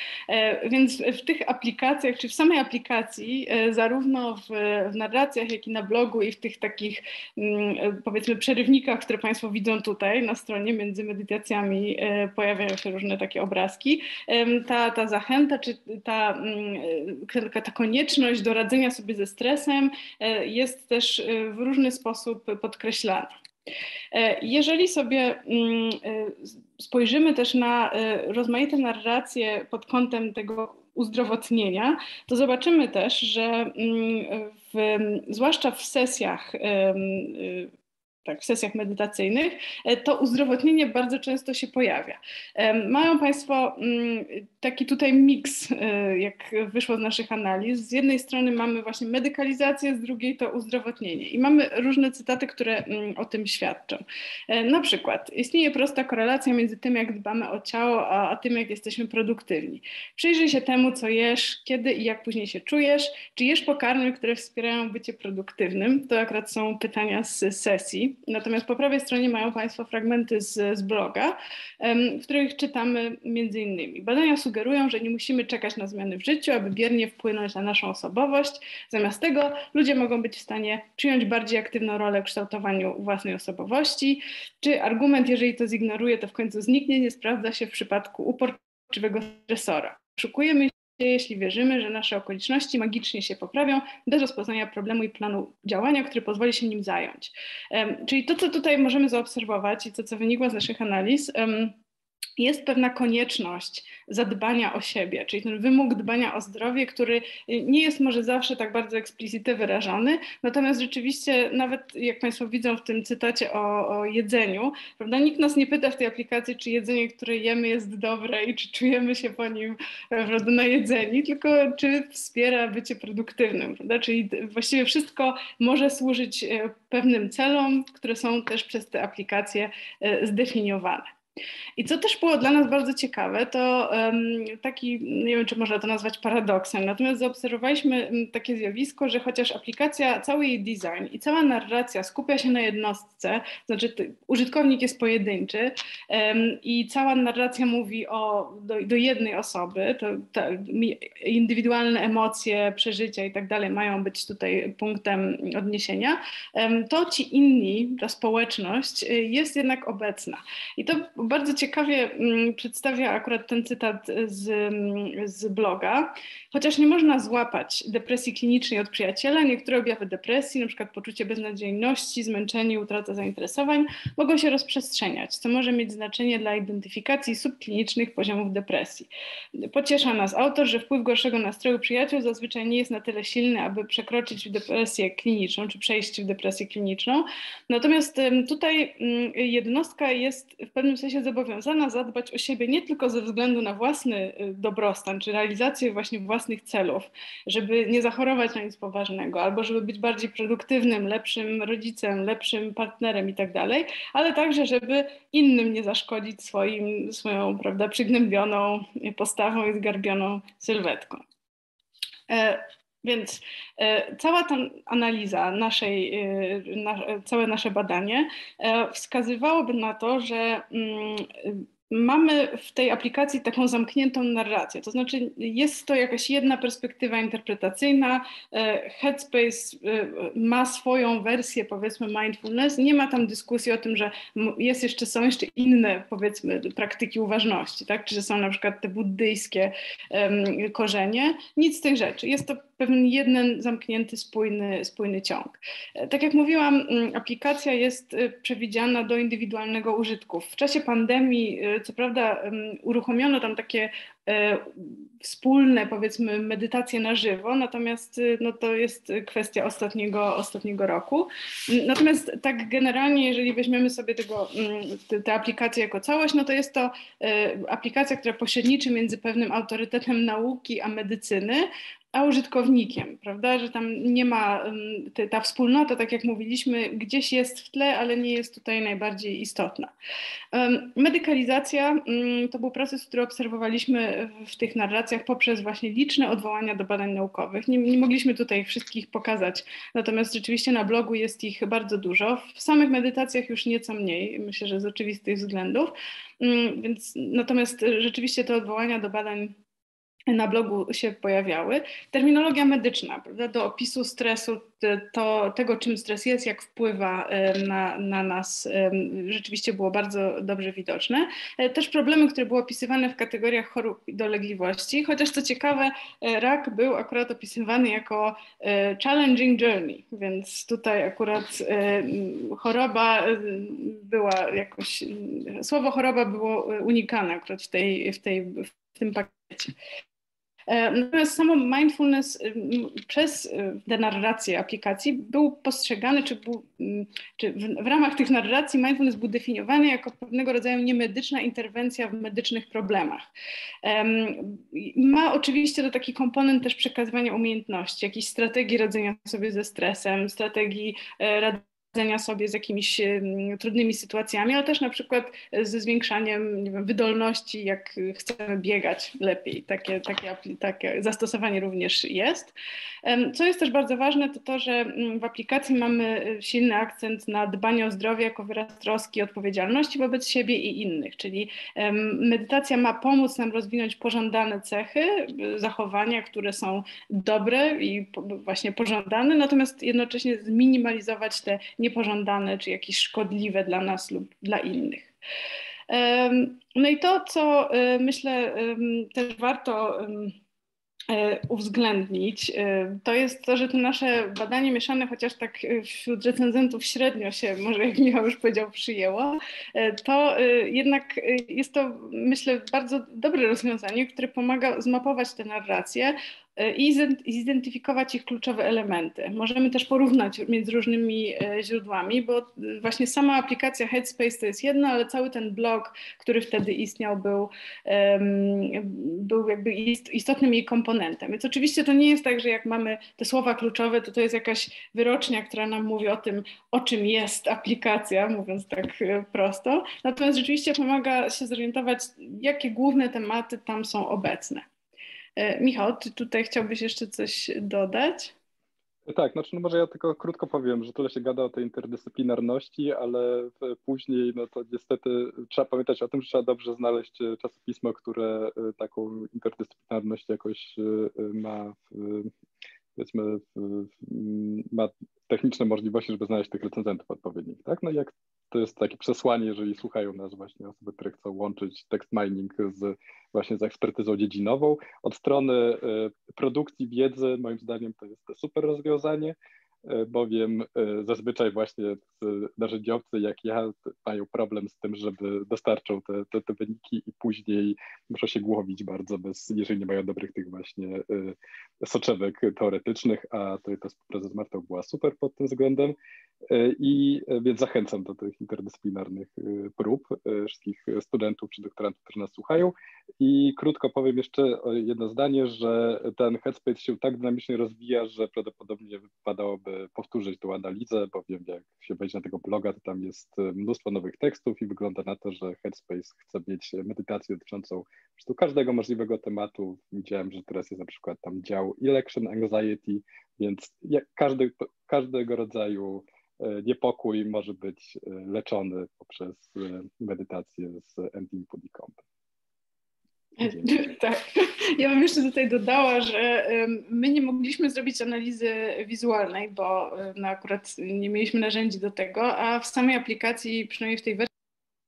B: Więc w tych aplikacjach, czy w samej aplikacji, zarówno w, w narracjach, jak i na blogu i w tych takich, powiedzmy, przerywnikach, które Państwo widzą tutaj na stronie, między medytacjami pojawiają się różne takie obrazki, ta, ta zachęta, czy ta, ta konieczność do radzenia sobie ze stresem jest też w różny sposób podkreślana. Jeżeli sobie spojrzymy też na rozmaite narracje pod kątem tego uzdrowotnienia, to zobaczymy też, że w, zwłaszcza w sesjach tak, w sesjach medytacyjnych, to uzdrowotnienie bardzo często się pojawia. Mają Państwo taki tutaj miks, jak wyszło z naszych analiz. Z jednej strony mamy właśnie medykalizację, z drugiej to uzdrowotnienie. I mamy różne cytaty, które o tym świadczą. Na przykład istnieje prosta korelacja między tym, jak dbamy o ciało, a, a tym, jak jesteśmy produktywni. Przyjrzyj się temu, co jesz, kiedy i jak później się czujesz. Czy jesz pokarmy, które wspierają bycie produktywnym? To akurat są pytania z sesji. Natomiast po prawej stronie mają Państwo fragmenty z, z bloga, w których czytamy między innymi. Badania sugerują, że nie musimy czekać na zmiany w życiu, aby biernie wpłynąć na naszą osobowość. Zamiast tego ludzie mogą być w stanie przyjąć bardziej aktywną rolę w kształtowaniu własnej osobowości. Czy argument, jeżeli to zignoruje, to w końcu zniknie, nie sprawdza się w przypadku uporczywego stresora. Szukujemy jeśli wierzymy, że nasze okoliczności magicznie się poprawią bez rozpoznania problemu i planu działania, który pozwoli się nim zająć. Um, czyli to, co tutaj możemy zaobserwować i to, co wynikło z naszych analiz, um, jest pewna konieczność zadbania o siebie, czyli ten wymóg dbania o zdrowie, który nie jest może zawsze tak bardzo eksplicitnie wyrażany, natomiast rzeczywiście nawet jak Państwo widzą w tym cytacie o, o jedzeniu, prawda, nikt nas nie pyta w tej aplikacji, czy jedzenie, które jemy jest dobre i czy czujemy się po nim, prawda, najedzeni, tylko czy wspiera bycie produktywnym, prawda, czyli właściwie wszystko może służyć pewnym celom, które są też przez te aplikacje zdefiniowane. I co też było dla nas bardzo ciekawe, to um, taki, nie wiem, czy można to nazwać paradoksem, natomiast zaobserwowaliśmy takie zjawisko, że chociaż aplikacja, cały jej design i cała narracja skupia się na jednostce, znaczy ty, użytkownik jest pojedynczy um, i cała narracja mówi o, do, do jednej osoby, to, to indywidualne emocje, przeżycia i tak dalej mają być tutaj punktem odniesienia, um, to ci inni, ta społeczność jest jednak obecna. I to bardzo ciekawie um, przedstawia akurat ten cytat z, z bloga. Chociaż nie można złapać depresji klinicznej od przyjaciela, niektóre objawy depresji, na przykład poczucie beznadziejności, zmęczenie, utrata zainteresowań, mogą się rozprzestrzeniać, co może mieć znaczenie dla identyfikacji subklinicznych poziomów depresji. Pociesza nas autor, że wpływ gorszego nastroju przyjaciół zazwyczaj nie jest na tyle silny, aby przekroczyć w depresję kliniczną, czy przejść w depresję kliniczną. Natomiast tutaj jednostka jest w pewnym sensie zobowiązana zadbać o siebie nie tylko ze względu na własny dobrostan, czy realizację właśnie własnych celów, żeby nie zachorować na nic poważnego, albo żeby być bardziej produktywnym, lepszym rodzicem, lepszym partnerem i tak dalej, ale także, żeby innym nie zaszkodzić swoim, swoją, prawda, przygnębioną postawą i zgarbioną sylwetką. E, Więc e, cała ta analiza naszej, e, na, całe nasze badanie e, wskazywałoby na to, że mm, mamy w tej aplikacji taką zamkniętą narrację, to znaczy jest to jakaś jedna perspektywa interpretacyjna, Headspace ma swoją wersję, powiedzmy, mindfulness, nie ma tam dyskusji o tym, że jest jeszcze, są jeszcze inne, powiedzmy, praktyki uważności, tak? Czy że są na przykład te buddyjskie um, korzenie, nic z tych rzeczy, jest to pewien jeden zamknięty, spójny, spójny ciąg. Tak jak mówiłam, aplikacja jest przewidziana do indywidualnego użytku. W czasie pandemii, co prawda, uruchomiono tam takie e, wspólne, powiedzmy, medytacje na żywo, natomiast no, to jest kwestia ostatniego, ostatniego roku. Natomiast tak generalnie, jeżeli weźmiemy sobie tego, te, te aplikacje jako całość, no to jest to e, aplikacja, która pośredniczy między pewnym autorytetem nauki a medycyny, a użytkownikiem, prawda, że tam nie ma, te, ta wspólnota, tak jak mówiliśmy, gdzieś jest w tle, ale nie jest tutaj najbardziej istotna. Um, medykalizacja um, to był proces, który obserwowaliśmy w tych narracjach poprzez właśnie liczne odwołania do badań naukowych. Nie, nie mogliśmy tutaj wszystkich pokazać, natomiast rzeczywiście na blogu jest ich bardzo dużo. W samych medytacjach już nieco mniej, myślę, że z oczywistych względów, um, więc natomiast rzeczywiście te odwołania do badań na blogu się pojawiały. Terminologia medyczna, prawda, do opisu stresu, to, tego, czym stres jest, jak wpływa na, na nas, rzeczywiście było bardzo dobrze widoczne. Też problemy, które były opisywane w kategoriach chorób i dolegliwości, chociaż co ciekawe, rak był akurat opisywany jako challenging journey, więc tutaj akurat choroba była jakoś, słowo choroba było unikane akurat w, tej, w, tej, w tym pakiecie. Natomiast samo mindfulness przez te narracje aplikacji był postrzegany, czy, był, czy w, w ramach tych narracji mindfulness był definiowany jako pewnego rodzaju niemedyczna interwencja w medycznych problemach. Ma oczywiście to taki komponent też przekazywania umiejętności, jakichś strategii radzenia sobie ze stresem, strategii radzenia sobie z jakimiś trudnymi sytuacjami, ale też na przykład ze zwiększaniem, nie wiem, wydolności, jak chcemy biegać lepiej. Takie, takie, takie zastosowanie również jest. Co jest też bardzo ważne, to to, że w aplikacji mamy silny akcent na dbanie o zdrowie jako wyraz troski i odpowiedzialności wobec siebie i innych, czyli medytacja ma pomóc nam rozwinąć pożądane cechy, zachowania, które są dobre i właśnie pożądane, natomiast jednocześnie zminimalizować te niepożądane czy jakieś szkodliwe dla nas lub dla innych. No i to, co myślę też warto uwzględnić, to jest to, że to nasze badanie mieszane, chociaż tak wśród recenzentów średnio się, może jak Michał już powiedział, przyjęło, to jednak jest to, myślę, bardzo dobre rozwiązanie, które pomaga zmapować te narracje i zidentyfikować ich kluczowe elementy. Możemy też porównać między różnymi źródłami, bo właśnie sama aplikacja Headspace to jest jedno, ale cały ten blog, który wtedy istniał, był, był jakby istotnym jej komponentem. Więc oczywiście to nie jest tak, że jak mamy te słowa kluczowe, to to jest jakaś wyrocznia, która nam mówi o tym, o czym jest aplikacja, mówiąc tak prosto. Natomiast rzeczywiście pomaga się zorientować, jakie główne tematy tam są obecne. Michał, ty tutaj chciałbyś jeszcze coś dodać?
C: Tak, znaczy no może ja tylko krótko powiem, że tyle się gada o tej interdyscyplinarności, ale później no to niestety trzeba pamiętać o tym, że trzeba dobrze znaleźć czasopismo, które taką interdyscyplinarność jakoś ma, powiedzmy, ma techniczne możliwości, żeby znaleźć tych recenzentów odpowiednich, tak? No i jak to jest takie przesłanie, jeżeli słuchają nas właśnie osoby, które chcą łączyć text mining z właśnie z ekspertyzą dziedzinową. Od strony produkcji wiedzy, moim zdaniem, to jest super rozwiązanie, bowiem zazwyczaj właśnie narzędziowcy, jak ja, mają problem z tym, żeby dostarczą te, te, te wyniki i później muszą się głowić bardzo, bez, jeżeli nie mają dobrych tych właśnie soczewek teoretycznych, a to ta współpraca z Martą była super pod tym względem. I więc zachęcam do tych interdyscyplinarnych prób wszystkich studentów czy doktorantów, którzy nas słuchają. I krótko powiem jeszcze jedno zdanie, że ten Headspace się tak dynamicznie rozwija, że prawdopodobnie wypadałoby powtórzyć tą analizę, bowiem jak się wejdzie na tego bloga, to tam jest mnóstwo nowych tekstów i wygląda na to, że Headspace chce mieć medytację dotyczącą po prostu każdego możliwego tematu. Widziałem, że teraz jest na przykład tam dział Election Anxiety, więc każdy, każdego rodzaju niepokój może być leczony poprzez medytację z End-Input i Comp.
B: Tak. Ja bym jeszcze tutaj dodała, że my nie mogliśmy zrobić analizy wizualnej, bo no akurat nie mieliśmy narzędzi do tego, a w samej aplikacji, przynajmniej w tej wersji,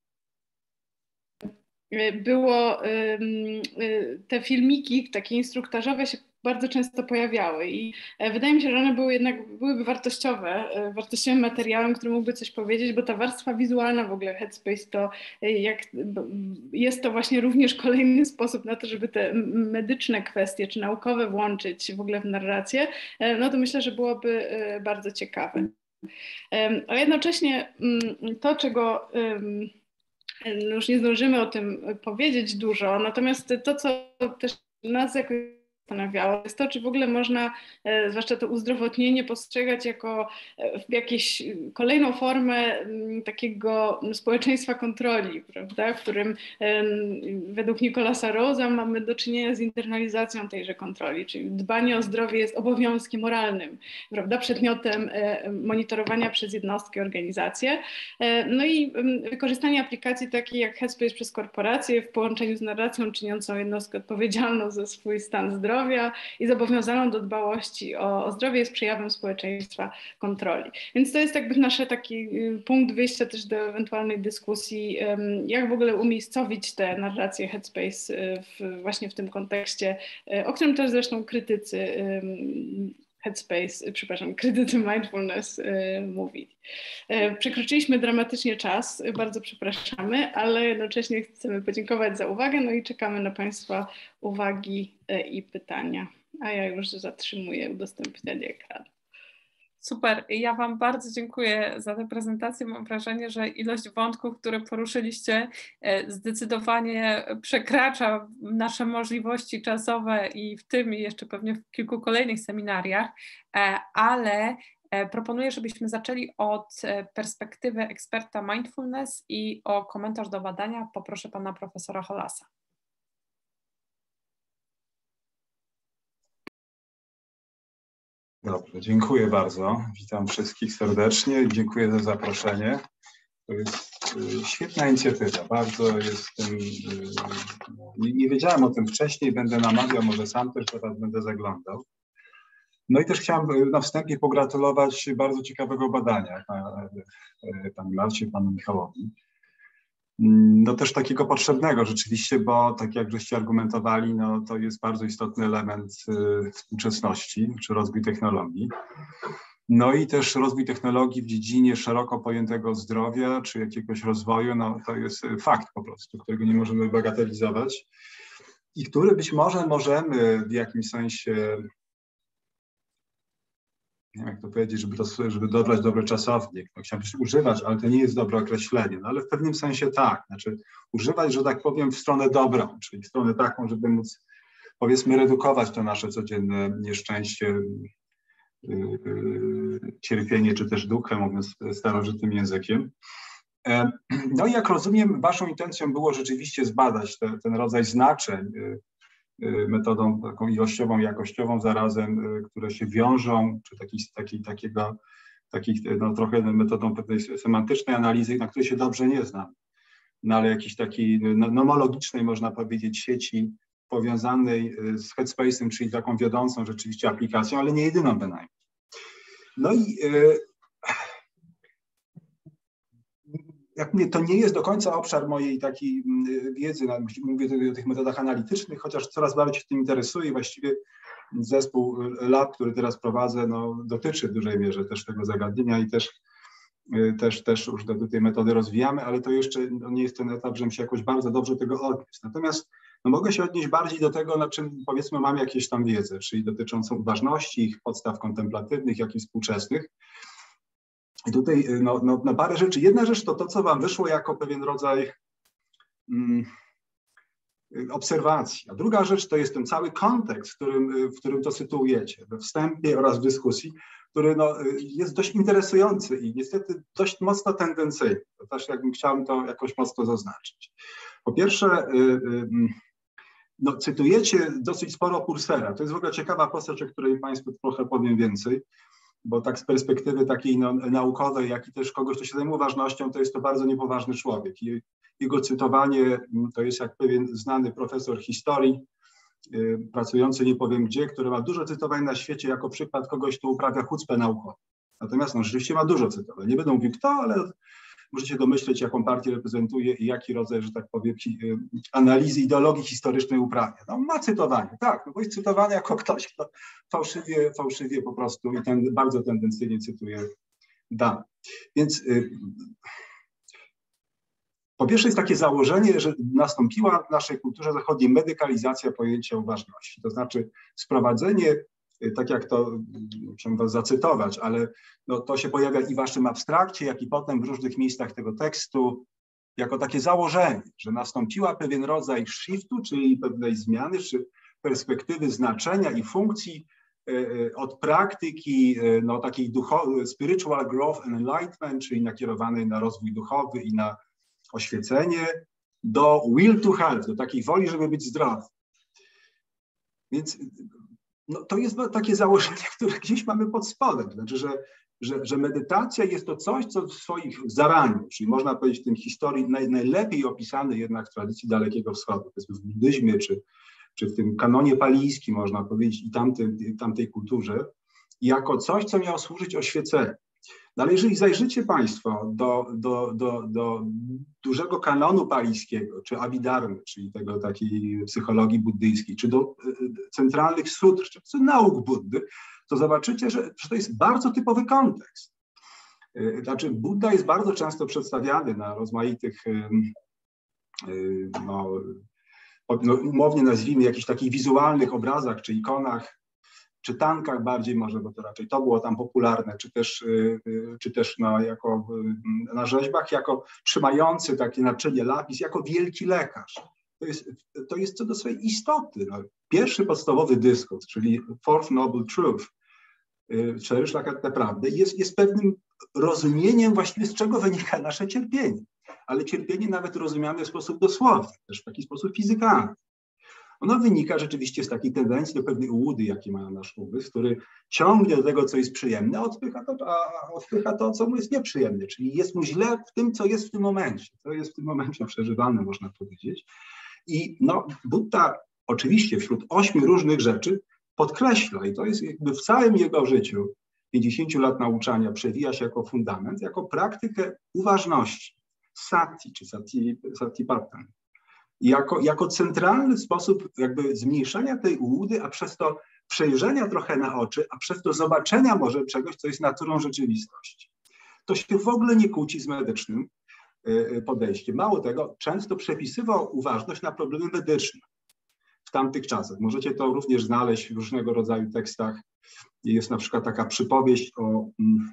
B: było te filmiki, takie instruktażowe się bardzo często pojawiały i wydaje mi się, że one były jednak, byłyby wartościowe, wartościowym materiałem, który mógłby coś powiedzieć, bo ta warstwa wizualna w ogóle Headspace to jak, jest to właśnie również kolejny sposób na to, żeby te medyczne kwestie czy naukowe włączyć w ogóle w narrację, no to myślę, że byłoby bardzo ciekawe. A jednocześnie to, czego no już nie zdążymy o tym powiedzieć dużo, natomiast to, co też nas jakoś zastanawiało, jest to, czy w ogóle można, e, zwłaszcza to uzdrowotnienie, postrzegać jako e, jakąś kolejną formę m, takiego społeczeństwa kontroli, prawda, w którym e, według Nicolasa Rose'a mamy do czynienia z internalizacją tejże kontroli, czyli dbanie o zdrowie jest obowiązkiem moralnym, prawda, przedmiotem e, monitorowania przez jednostki, organizacje. E, no i m, wykorzystanie aplikacji takiej jak Headspace przez korporacje w połączeniu z narracją czyniącą jednostkę odpowiedzialną za swój stan zdrowia i zobowiązaną do dbałości o, o zdrowie jest przejawem społeczeństwa kontroli. Więc to jest jakby nasz taki punkt wyjścia też do ewentualnej dyskusji, jak w ogóle umiejscowić te narracje Headspace w, właśnie w tym kontekście, o którym też zresztą krytycy Headspace, przepraszam, kredyty mindfulness mówić. Przekroczyliśmy dramatycznie czas, bardzo przepraszamy, ale jednocześnie chcemy podziękować za uwagę, no i czekamy na Państwa uwagi i pytania. A ja już zatrzymuję udostępnianie ekranu.
A: Super, ja Wam bardzo dziękuję za tę prezentację. Mam wrażenie, że ilość wątków, które poruszyliście, zdecydowanie przekracza nasze możliwości czasowe i w tym i jeszcze pewnie w kilku kolejnych seminariach, ale proponuję, żebyśmy zaczęli od perspektywy eksperta mindfulness i o komentarz do badania poproszę Pana Profesora Hollasa.
D: Dobrze, dziękuję bardzo. Witam wszystkich serdecznie. Dziękuję za zaproszenie. To jest świetna inicjatywa. Bardzo jestem. Nie, nie wiedziałem o tym wcześniej, będę namawiał, może sam też teraz będę zaglądał. No i też chciałem na wstępie pogratulować bardzo ciekawego badania pani Marcie, panu Michałowi. No też takiego potrzebnego rzeczywiście, bo tak jak żeście argumentowali, no to jest bardzo istotny element współczesności, czy rozwój technologii. No i też rozwój technologii w dziedzinie szeroko pojętego zdrowia, czy jakiegoś rozwoju, no to jest fakt po prostu, którego nie możemy bagatelizować i który być może możemy w jakimś sensie, nie wiem jak to powiedzieć, żeby, to, żeby dobrać dobry czasownik. No, chciałbym używać, ale to nie jest dobre określenie. No, ale w pewnym sensie tak. Znaczy używać, że tak powiem, w stronę dobrą, czyli w stronę taką, żeby móc, powiedzmy, redukować to nasze codzienne nieszczęście, yy, yy, cierpienie, czy też duchę, mówiąc starożytnym językiem. E, no i jak rozumiem, waszą intencją było rzeczywiście zbadać te, ten rodzaj znaczeń, yy, metodą taką ilościową, jakościową zarazem, które się wiążą, czy taki, taki, takiego, takich, no, trochę metodą pewnej semantycznej analizy, na której się dobrze nie znam, no ale jakiejś takiej nomologicznej, można powiedzieć, sieci powiązanej z Headspace'em, czyli taką wiodącą rzeczywiście aplikacją, ale nie jedyną bynajmniej. No i jak mówię, to nie jest do końca obszar mojej takiej wiedzy, mówię o tych metodach analitycznych, chociaż coraz bardziej się tym interesuję. Właściwie zespół lab, który teraz prowadzę, no, dotyczy w dużej mierze też tego zagadnienia i też, też, też już do tej metody rozwijamy, ale to jeszcze no, nie jest ten etap, żebym się jakoś bardzo dobrze tego odniósł. Natomiast no, mogę się odnieść bardziej do tego, na czym powiedzmy mam jakieś tam wiedzę, czyli dotyczącą uważności, ich podstaw kontemplatywnych, jak i współczesnych. I tutaj no, no, no parę rzeczy. Jedna rzecz to to, co wam wyszło jako pewien rodzaj mm, obserwacji. A druga rzecz to jest ten cały kontekst, w którym, w którym to sytuujecie, we wstępie oraz w dyskusji, który no, jest dość interesujący i niestety dość mocno tendencyjny. To też jakbym chciał to jakoś mocno zaznaczyć. Po pierwsze, no, cytujecie dosyć sporo Pursera. To jest w ogóle ciekawa postać, o której Państwu trochę powiem więcej. Bo tak z perspektywy takiej no, naukowej, jak i też kogoś, kto się zajmuje ważnością, to jest to bardzo niepoważny człowiek. I jego cytowanie to jest jak pewien znany profesor historii, yy, pracujący nie powiem gdzie, który ma dużo cytowań na świecie jako przykład kogoś, kto uprawia chucpę naukową. Natomiast no, rzeczywiście ma dużo cytowań. Nie będę mówił kto, ale możecie domyśleć, jaką partię reprezentuje i jaki rodzaj, że tak powiem, yy, analizy ideologii historycznej uprawia. No, ma cytowanie, tak, no bo jest cytowany jako ktoś, kto fałszywie, fałszywie po prostu i ten bardzo tendencyjnie cytuje dane. Więc yy, po pierwsze jest takie założenie, że nastąpiła w naszej kulturze zachodniej medykalizacja pojęcia uważności, to znaczy sprowadzenie, tak jak to chciałem was zacytować, ale no, to się pojawia i w waszym abstrakcie, jak i potem w różnych miejscach tego tekstu, jako takie założenie, że nastąpiła pewien rodzaj shiftu, czyli pewnej zmiany, czy perspektywy znaczenia i funkcji y, od praktyki y, no, takiej duchowej, spiritual growth and enlightenment, czyli nakierowanej na rozwój duchowy i na oświecenie, do will to health, do takiej woli, żeby być zdrowy. Więc no, to jest takie założenie, które gdzieś mamy pod spodem. Znaczy, że, że, że medytacja jest to coś, co w swoich zaraniu, czyli można powiedzieć w tym historii naj, najlepiej opisany jednak w tradycji Dalekiego Wschodu, w buddyzmie, czy, czy w tym kanonie palijskim, można powiedzieć, i tamtej, tamtej kulturze, jako coś, co miało służyć oświeceniu. No ale jeżeli zajrzycie Państwo do, do, do, do dużego kanonu palijskiego, czy Abhidharmy, czyli tego takiej psychologii buddyjskiej, czy do centralnych sutr, czy nauk Buddy, to zobaczycie, że, że to jest bardzo typowy kontekst. Znaczy, Buddha jest bardzo często przedstawiany na rozmaitych, no, no, umownie nazwijmy, jakichś takich wizualnych obrazach, czy ikonach, czytankach bardziej może, bo to raczej to było tam popularne, czy też, czy też no, jako, na rzeźbach, jako trzymający takie naczynie lapis, jako wielki lekarz. To jest, to jest co do swojej istoty. No, pierwszy podstawowy dyskurs, czyli Fourth Noble Truth, cztery szlachetne prawdy, jest, jest pewnym rozumieniem właściwie, z czego wynika nasze cierpienie. Ale cierpienie nawet rozumiane w sposób dosłowny, też w taki sposób fizykalny. Ono wynika rzeczywiście z takiej tendencji do pewnej ułudy, jakie ma nasz umysł, który ciągnie do tego, co jest przyjemne, a odpycha to, a odpycha to, co mu jest nieprzyjemne. Czyli jest mu źle w tym, co jest w tym momencie. Co jest w tym momencie przeżywane, można powiedzieć. I no, Buddha oczywiście wśród ośmiu różnych rzeczy podkreśla, i to jest jakby w całym jego życiu, pięćdziesięciu lat nauczania, przewija się jako fundament, jako praktykę uważności, sati czy sati, satipatthana. Jako, jako centralny sposób jakby zmniejszenia tej ułudy, a przez to przejrzenia trochę na oczy, a przez to zobaczenia może czegoś, co jest naturą rzeczywistości. To się w ogóle nie kłóci z medycznym podejściem. Mało tego, często przepisywał uważność na problemy medyczne w tamtych czasach. Możecie to również znaleźć w różnego rodzaju tekstach. Jest na przykład taka przypowieść o mm,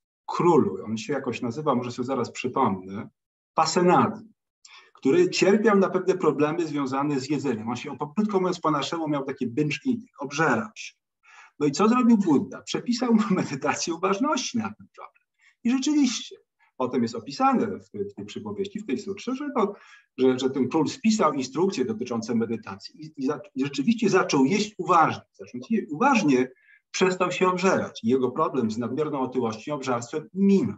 D: królu. On się jakoś nazywa, może sobie zaraz przypomnę, Pasenadi, który cierpiał na pewne problemy związane z jedzeniem. On się, krótko mówiąc po naszemu, miał takie binge eating, obżerał się. No i co zrobił Buddha? Przepisał mu medytację uważności na ten problem. I rzeczywiście, potem jest opisane w tej, w tej przypowieści, w tej sutrze, że, to, że, że ten król spisał instrukcje dotyczące medytacji i, i, za, i rzeczywiście zaczął jeść uważnie. Zaczął jeść uważnie, przestał się obżerać. I jego problem z nadmierną otyłością i obżarstwem minął.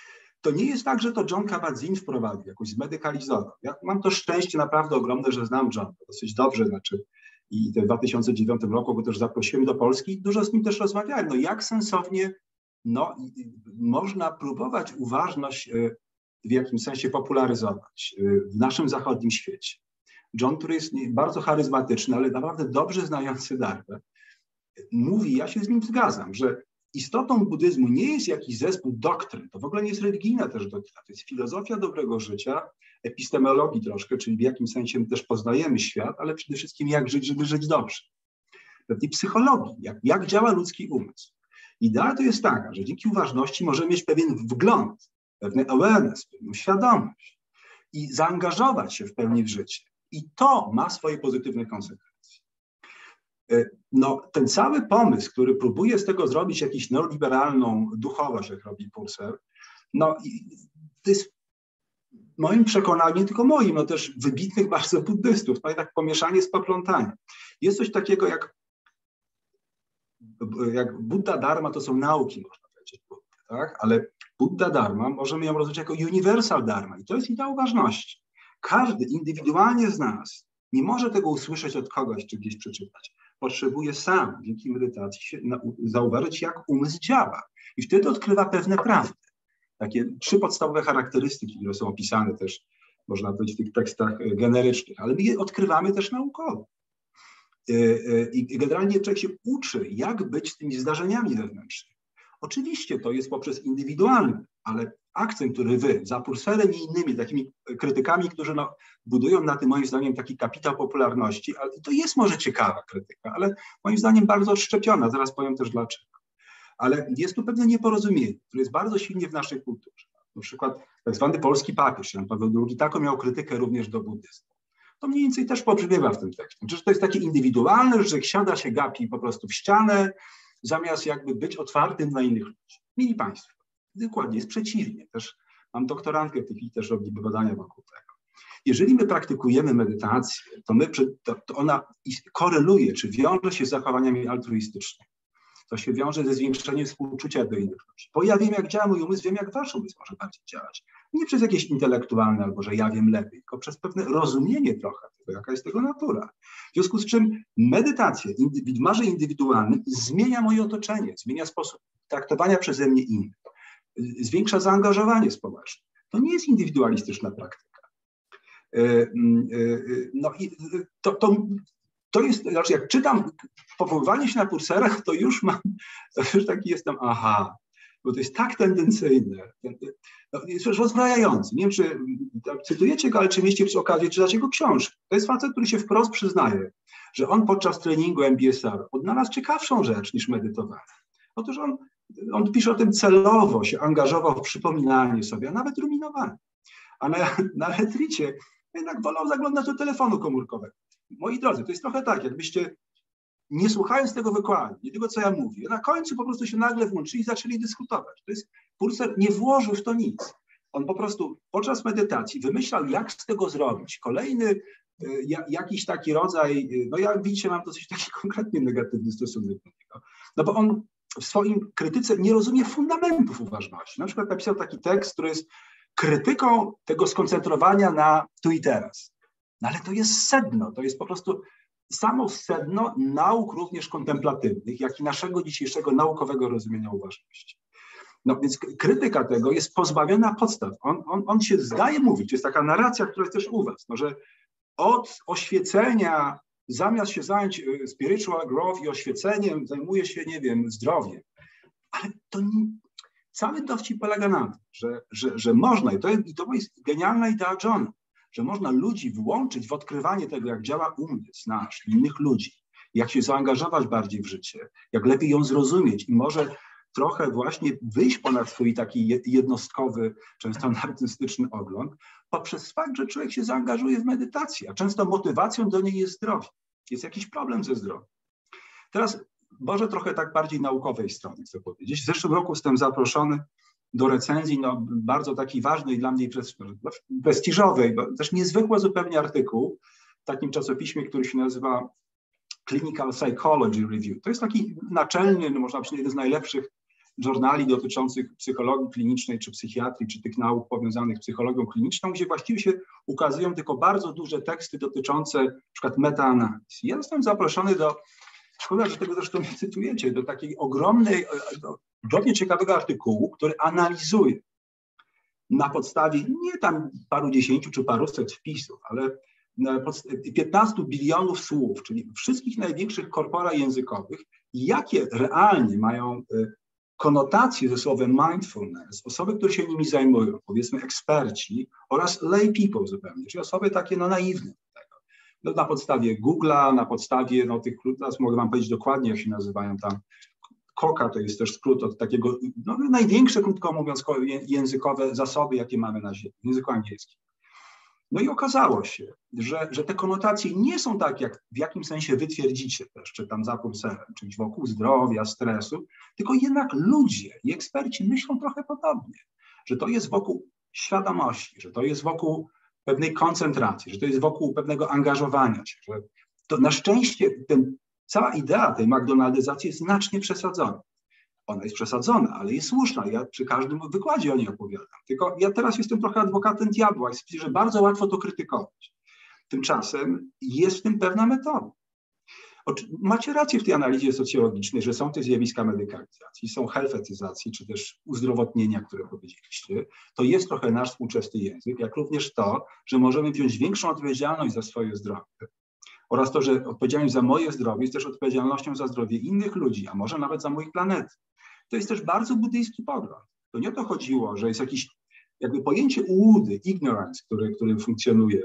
D: To nie jest tak, że to John Kabat-Zinn wprowadził, jakoś zmedykalizował. Ja mam to szczęście naprawdę ogromne, że znam John dosyć dobrze, znaczy i w dwa tysiące dziewiątym roku go też zaprosiłem do Polski i dużo z nim też rozmawiałem. No jak sensownie no, można próbować uważność w jakimś sensie popularyzować w naszym zachodnim świecie. John, który jest bardzo charyzmatyczny, ale naprawdę dobrze znający Dharmę, mówi, ja się z nim zgadzam, że istotą buddyzmu nie jest jakiś zespół doktryn, to w ogóle nie jest religijna też doktryna, to jest filozofia dobrego życia, epistemologii troszkę, czyli w jakim sensie my też poznajemy świat, ale przede wszystkim jak żyć, żeby żyć dobrze. Pewnej psychologii, jak, jak działa ludzki umysł. Idea to jest taka, że dzięki uważności możemy mieć pewien wgląd, pewny awareness, pewną świadomość i zaangażować się w pełni w życie. I to ma swoje pozytywne konsekwencje. No, ten cały pomysł, który próbuje z tego zrobić jakąś neoliberalną duchowość, jak robi Purser, no to jest moim przekonaniem, nie tylko moim, no też wybitnych bardzo buddystów, no i tak pomieszanie z poplątaniem. Jest coś takiego jak, jak Buddha Dharma, to są nauki, można powiedzieć, tak? Ale Buddha Dharma możemy ją rozumieć jako universal Dharma i to jest idea uważności. Każdy indywidualnie z nas nie może tego usłyszeć od kogoś, czy gdzieś przeczytać. Potrzebuje sam dzięki medytacji się zauważyć, jak umysł działa. I wtedy odkrywa pewne prawdy. Takie trzy podstawowe charakterystyki, które są opisane też, można powiedzieć, w tych tekstach generycznych, ale my je odkrywamy też naukowo. I generalnie człowiek się uczy, jak być z tymi zdarzeniami wewnętrznymi. Oczywiście to jest poprzez indywidualny, ale akcent, który wy, za Purserem i innymi takimi krytykami, którzy no, budują na tym moim zdaniem taki kapitał popularności, ale to jest może ciekawa krytyka, ale moim zdaniem bardzo odszczepiona, zaraz powiem też dlaczego. Ale jest tu pewne nieporozumienie, które jest bardzo silnie w naszej kulturze. Na przykład tak zwany polski papież, Jan Paweł drugi, taką miał krytykę również do buddyzmu. To mniej więcej też pobrzmiewa w tym tekście. Że to jest takie indywidualne, że siada się gapi po prostu w ścianę, zamiast jakby być otwartym na innych ludzi. Mili Państwo, dokładnie jest przeciwnie. Też mam doktorantkę, w też robi badania wokół tego. Jeżeli my praktykujemy medytację, to, my, to, to ona koreluje, czy wiąże się z zachowaniami altruistycznymi. To się wiąże ze zwiększeniem współczucia do innych ludzi. Bo ja wiem, jak działa mój umysł, wiem, jak wasz umysł może bardziej działać. Nie przez jakieś intelektualne, albo że ja wiem lepiej, tylko przez pewne rozumienie trochę tego, jaka jest tego natura. W związku z czym medytacja w wymiarze indywidualnym zmienia moje otoczenie, zmienia sposób traktowania przeze mnie innych, zwiększa zaangażowanie społeczne. To nie jest indywidualistyczna praktyka. No i to, to, to jest, znaczy jak czytam powoływanie się na Coursera, to już mam, to już taki jestem, aha, bo to jest tak tendencyjne, no, jest już rozbrajający. Nie wiem, czy cytujecie go, ale czy mieliście przy okazji czytać jego książkę. To jest facet, który się wprost przyznaje, że on podczas treningu M B S R odnalazł ciekawszą rzecz niż medytowanie. Otóż on, on pisze o tym celowo, się angażował w przypominanie sobie, a nawet ruminowanie. A na, na retreacie jednak wolał zaglądać do telefonu komórkowego. Moi drodzy, to jest trochę tak, jakbyście nie słuchając tego wykładu, nie tego, co ja mówię, na końcu po prostu się nagle włączyli i zaczęli dyskutować. To jest, Coursera nie włożył w to nic. On po prostu podczas medytacji wymyślał, jak z tego zrobić. Kolejny ja, jakiś taki rodzaj, no jak widzicie, mam dosyć taki konkretnie negatywny stosunek do niego. No bo on w swoim krytyce nie rozumie fundamentów uważności. Na przykład napisał taki tekst, który jest krytyką tego skoncentrowania na tu i teraz. No ale to jest sedno, to jest po prostu samo sedno nauk również kontemplatywnych, jak i naszego dzisiejszego naukowego rozumienia uważności. No więc krytyka tego jest pozbawiona podstaw. On, on, on się zdaje mówić, to jest taka narracja, która jest też u was, no, że od oświecenia, zamiast się zająć spiritual growth i oświeceniem, zajmuje się, nie wiem, zdrowiem. Ale to nie, cały dowcip polega na tym, że, że, że można, i to, jest, i to jest genialna idea Johna, że można ludzi włączyć w odkrywanie tego, jak działa umysł nasz, innych ludzi, jak się zaangażować bardziej w życie, jak lepiej ją zrozumieć i może trochę właśnie wyjść ponad swój taki jednostkowy, często narcystyczny ogląd, poprzez fakt, że człowiek się zaangażuje w medytację, a często motywacją do niej jest zdrowie. Jest jakiś problem ze zdrowiem. Teraz może trochę tak bardziej naukowej strony chcę powiedzieć. W zeszłym roku jestem zaproszony do recenzji, no, bardzo takiej ważnej dla mnie prestiżowej, bo też niezwykły zupełnie artykuł w takim czasopiśmie, który się nazywa Clinical Psychology Review. To jest taki naczelny, no, można powiedzieć, jeden z najlepszych żurnali dotyczących psychologii klinicznej, czy psychiatrii, czy tych nauk powiązanych z psychologią kliniczną, gdzie właściwie się ukazują tylko bardzo duże teksty dotyczące na przykład metaanaliz. Ja zostałem zaproszony do, szkoda, że tego zresztą nie cytujecie, do takiej ogromnej, ogromnie ciekawego artykułu, który analizuje na podstawie nie tam paru dziesięciu czy paruset wpisów, ale piętnastu bilionów słów, czyli wszystkich największych korpora językowych, jakie realnie mają konotacje ze słowem mindfulness, osoby, które się nimi zajmują, powiedzmy eksperci oraz lay people zupełnie, czyli osoby takie no naiwne do tego. No, na podstawie Google'a, na podstawie no, tych, teraz mogę wam powiedzieć dokładnie, jak się nazywają tam, KOKA to jest też skrót od takiego, no, największe, krótko mówiąc, językowe zasoby, jakie mamy na ziemi, w języku angielskim. No i okazało się, że, że te konotacje nie są tak, jak w jakim sensie wy twierdzicie też, czy tam za Coursera, czyli wokół zdrowia, stresu, tylko jednak ludzie i eksperci myślą trochę podobnie, że to jest wokół świadomości, że to jest wokół pewnej koncentracji, że to jest wokół pewnego angażowania się, że to na szczęście ten, cała idea tej McDonaldyzacji jest znacznie przesadzona. Ona jest przesadzona, ale jest słuszna. Ja przy każdym wykładzie o niej opowiadam. Tylko ja teraz jestem trochę adwokatem diabła i stwierdzę, że bardzo łatwo to krytykować. Tymczasem jest w tym pewna metoda. Macie rację w tej analizie socjologicznej, że są te zjawiska medykalizacji, są helfetyzacji, czy też uzdrowotnienia, które powiedzieliście. To jest trochę nasz współczesny język, jak również to, że możemy wziąć większą odpowiedzialność za swoje zdrowie. Oraz to, że odpowiedzialność za moje zdrowie jest też odpowiedzialnością za zdrowie innych ludzi, a może nawet za mój planety. To jest też bardzo buddyjski pogląd. To nie o to chodziło, że jest jakieś jakby pojęcie ułudy, ignorance, które, które funkcjonuje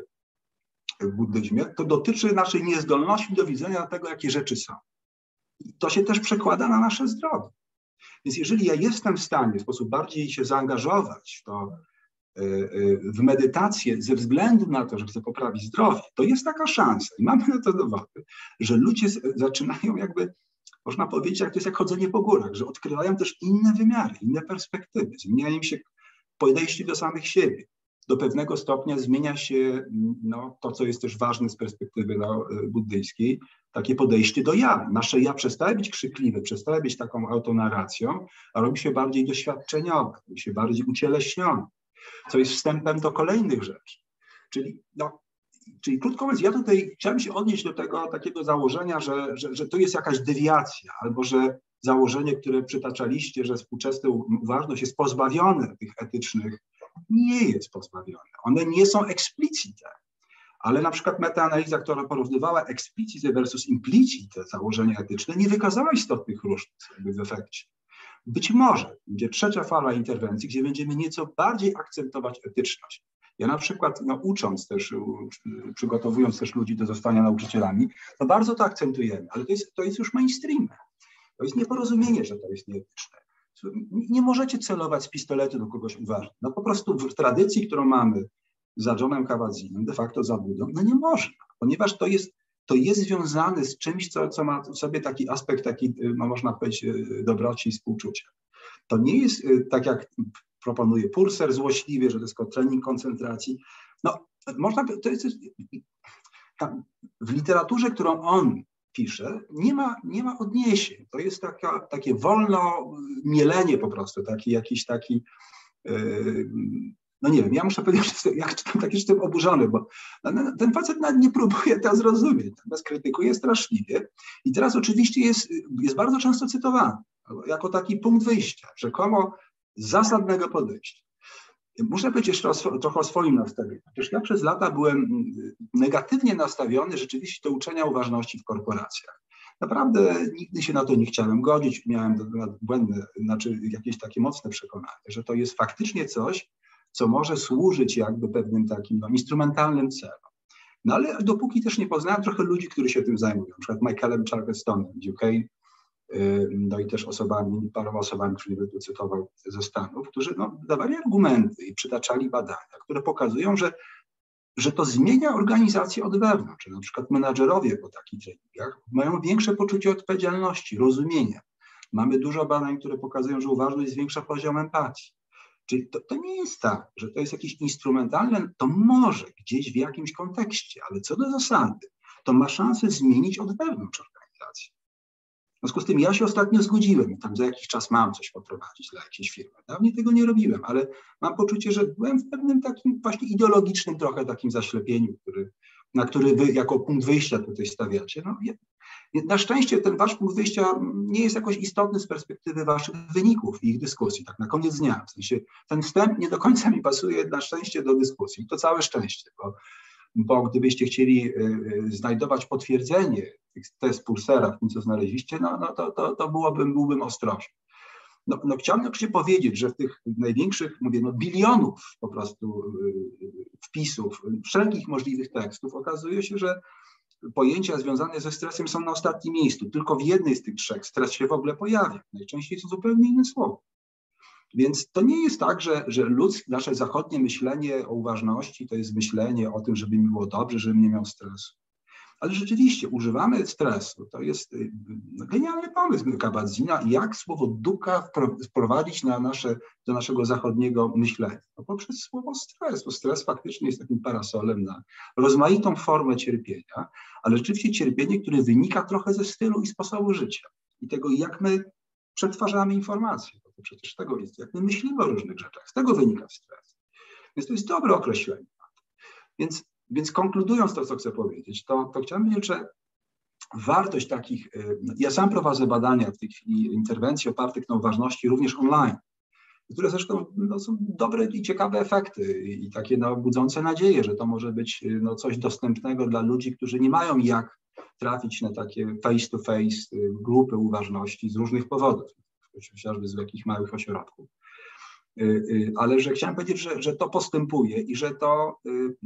D: w buddyzmie, to dotyczy naszej niezdolności do widzenia tego, jakie rzeczy są. I to się też przekłada na nasze zdrowie. Więc jeżeli ja jestem w stanie w sposób bardziej się zaangażować w to, w medytację ze względu na to, że chcę poprawić zdrowie, to jest taka szansa i mamy na to dowody, że ludzie zaczynają jakby, można powiedzieć, jak to jest jak chodzenie po górach, że odkrywają też inne wymiary, inne perspektywy, zmienia im się podejście do samych siebie. Do pewnego stopnia zmienia się no, to, co jest też ważne z perspektywy no, buddyjskiej, takie podejście do ja. Nasze ja przestaje być krzykliwe, przestaje być taką autonarracją, a robi się bardziej doświadczeniowe, robi się bardziej ucieleśnione, co jest wstępem do kolejnych rzeczy. Czyli, no, czyli krótko mówiąc, ja tutaj chciałem się odnieść do tego takiego założenia, że, że, że to jest jakaś dewiacja, albo że założenie, które przytaczaliście, że współczesna uważność jest pozbawione tych etycznych, nie jest pozbawione. One nie są eksplicite, Ale na przykład metaanaliza, która porównywała explicit versus implicit te założenia etyczne, nie wykazała istotnych różnic w efekcie. Być może będzie trzecia fala interwencji, gdzie będziemy nieco bardziej akcentować etyczność. Ja na przykład no, ucząc też, przygotowując też ludzi do zostania nauczycielami, to bardzo to akcentujemy, ale to jest, to jest już mainstream. To jest nieporozumienie, że to jest nieetyczne. Nie możecie celować z pistoletu do kogoś uważnie. No po prostu w tradycji, którą mamy za Johnem Kabat-Zinem, de facto za Budą, no nie można, ponieważ to jest, to jest związane z czymś, co, co ma w sobie taki aspekt, taki, no można powiedzieć, dobroci i współczucia. To nie jest tak, jak proponuje Purser złośliwie, że to jest tylko trening koncentracji. No, można, to jest, tam, w literaturze, którą on pisze, nie ma, nie ma odniesień. To jest taka, takie wolno mielenie po prostu, taki jakiś taki, yy, no nie wiem, ja muszę powiedzieć, że ja czytam taki, jestem oburzony, bo ten facet nawet nie próbuje to zrozumieć, natomiast krytykuje straszliwie i teraz oczywiście jest, jest bardzo często cytowany jako taki punkt wyjścia, rzekomo zasadnego podejścia. Muszę powiedzieć jeszcze o, trochę o swoim nastawieniu. Przecież ja przez lata byłem negatywnie nastawiony rzeczywiście do uczenia uważności w korporacjach. Naprawdę nigdy się na to nie chciałem godzić, miałem błędne, znaczy jakieś takie mocne przekonanie, że to jest faktycznie coś, co może służyć jakby pewnym takim no, instrumentalnym celom. No ale dopóki też nie poznałem trochę ludzi, którzy się tym zajmują, na przykład Michaelem Charlestonem z U K, no i też osobami, paroma osobami, które nie będę cytował ze Stanów, którzy no, dawali argumenty i przytaczali badania, które pokazują, że, że to zmienia organizację od wewnątrz. Na przykład menadżerowie po takich treningach mają większe poczucie odpowiedzialności, rozumienia. Mamy dużo badań, które pokazują, że uważność zwiększa poziom empatii. Czyli to, to nie jest tak, że to jest jakieś instrumentalne, to może gdzieś w jakimś kontekście, ale co do zasady, to ma szansę zmienić od wewnątrz organizację. W związku z tym ja się ostatnio zgodziłem i tam za jakiś czas mam coś poprowadzić dla jakiejś firmy. Dawniej tego nie robiłem, ale mam poczucie, że byłem w pewnym takim właśnie ideologicznym trochę takim zaślepieniu, który, na który wy jako punkt wyjścia tutaj stawiacie. No, na szczęście ten wasz punkt wyjścia nie jest jakoś istotny z perspektywy waszych wyników i ich dyskusji, tak na koniec dnia. W sensie ten wstęp nie do końca mi pasuje na szczęście do dyskusji. To całe szczęście, bo, bo gdybyście chcieli y, znajdować potwierdzenie tych test Pursera w tym, co znaleźliście, no, no to, to, to byłbym, byłbym ostrożny. No, no chciałbym oczywiście powiedzieć, że w tych największych, mówię, no bilionów po prostu y, wpisów, wszelkich możliwych tekstów okazuje się, że pojęcia związane ze stresem są na ostatnim miejscu. Tylko w jednej z tych trzech stres się w ogóle pojawia. Najczęściej są zupełnie inne słowa. Więc to nie jest tak, że, że ludzkie, nasze zachodnie myślenie o uważności to jest myślenie o tym, żeby mi było dobrze, żebym nie miał stresu. Ale rzeczywiście używamy stresu. To jest genialny pomysł Kabat-Zina, jak słowo duka wprowadzić na nasze, do naszego zachodniego myślenia. No poprzez słowo stres, bo stres faktycznie jest takim parasolem na rozmaitą formę cierpienia, ale rzeczywiście cierpienie, które wynika trochę ze stylu i sposobu życia i tego, jak my przetwarzamy informacje. Bo to przecież tego jest, jak my myślimy o różnych rzeczach. Z tego wynika stres. Więc to jest dobre określenie. Więc Więc konkludując to, co chcę powiedzieć, to, to chciałem powiedzieć, że wartość takich, ja sam prowadzę badania w tej chwili, interwencji opartych na uważności również online, które zresztą no, są dobre i ciekawe efekty i takie no, budzące nadzieję, że to może być no, coś dostępnego dla ludzi, którzy nie mają jak trafić na takie face-to-face grupy uważności z różnych powodów, chociażby z jakichś małych ośrodków. Ale że chciałem powiedzieć, że, że to postępuje i że to...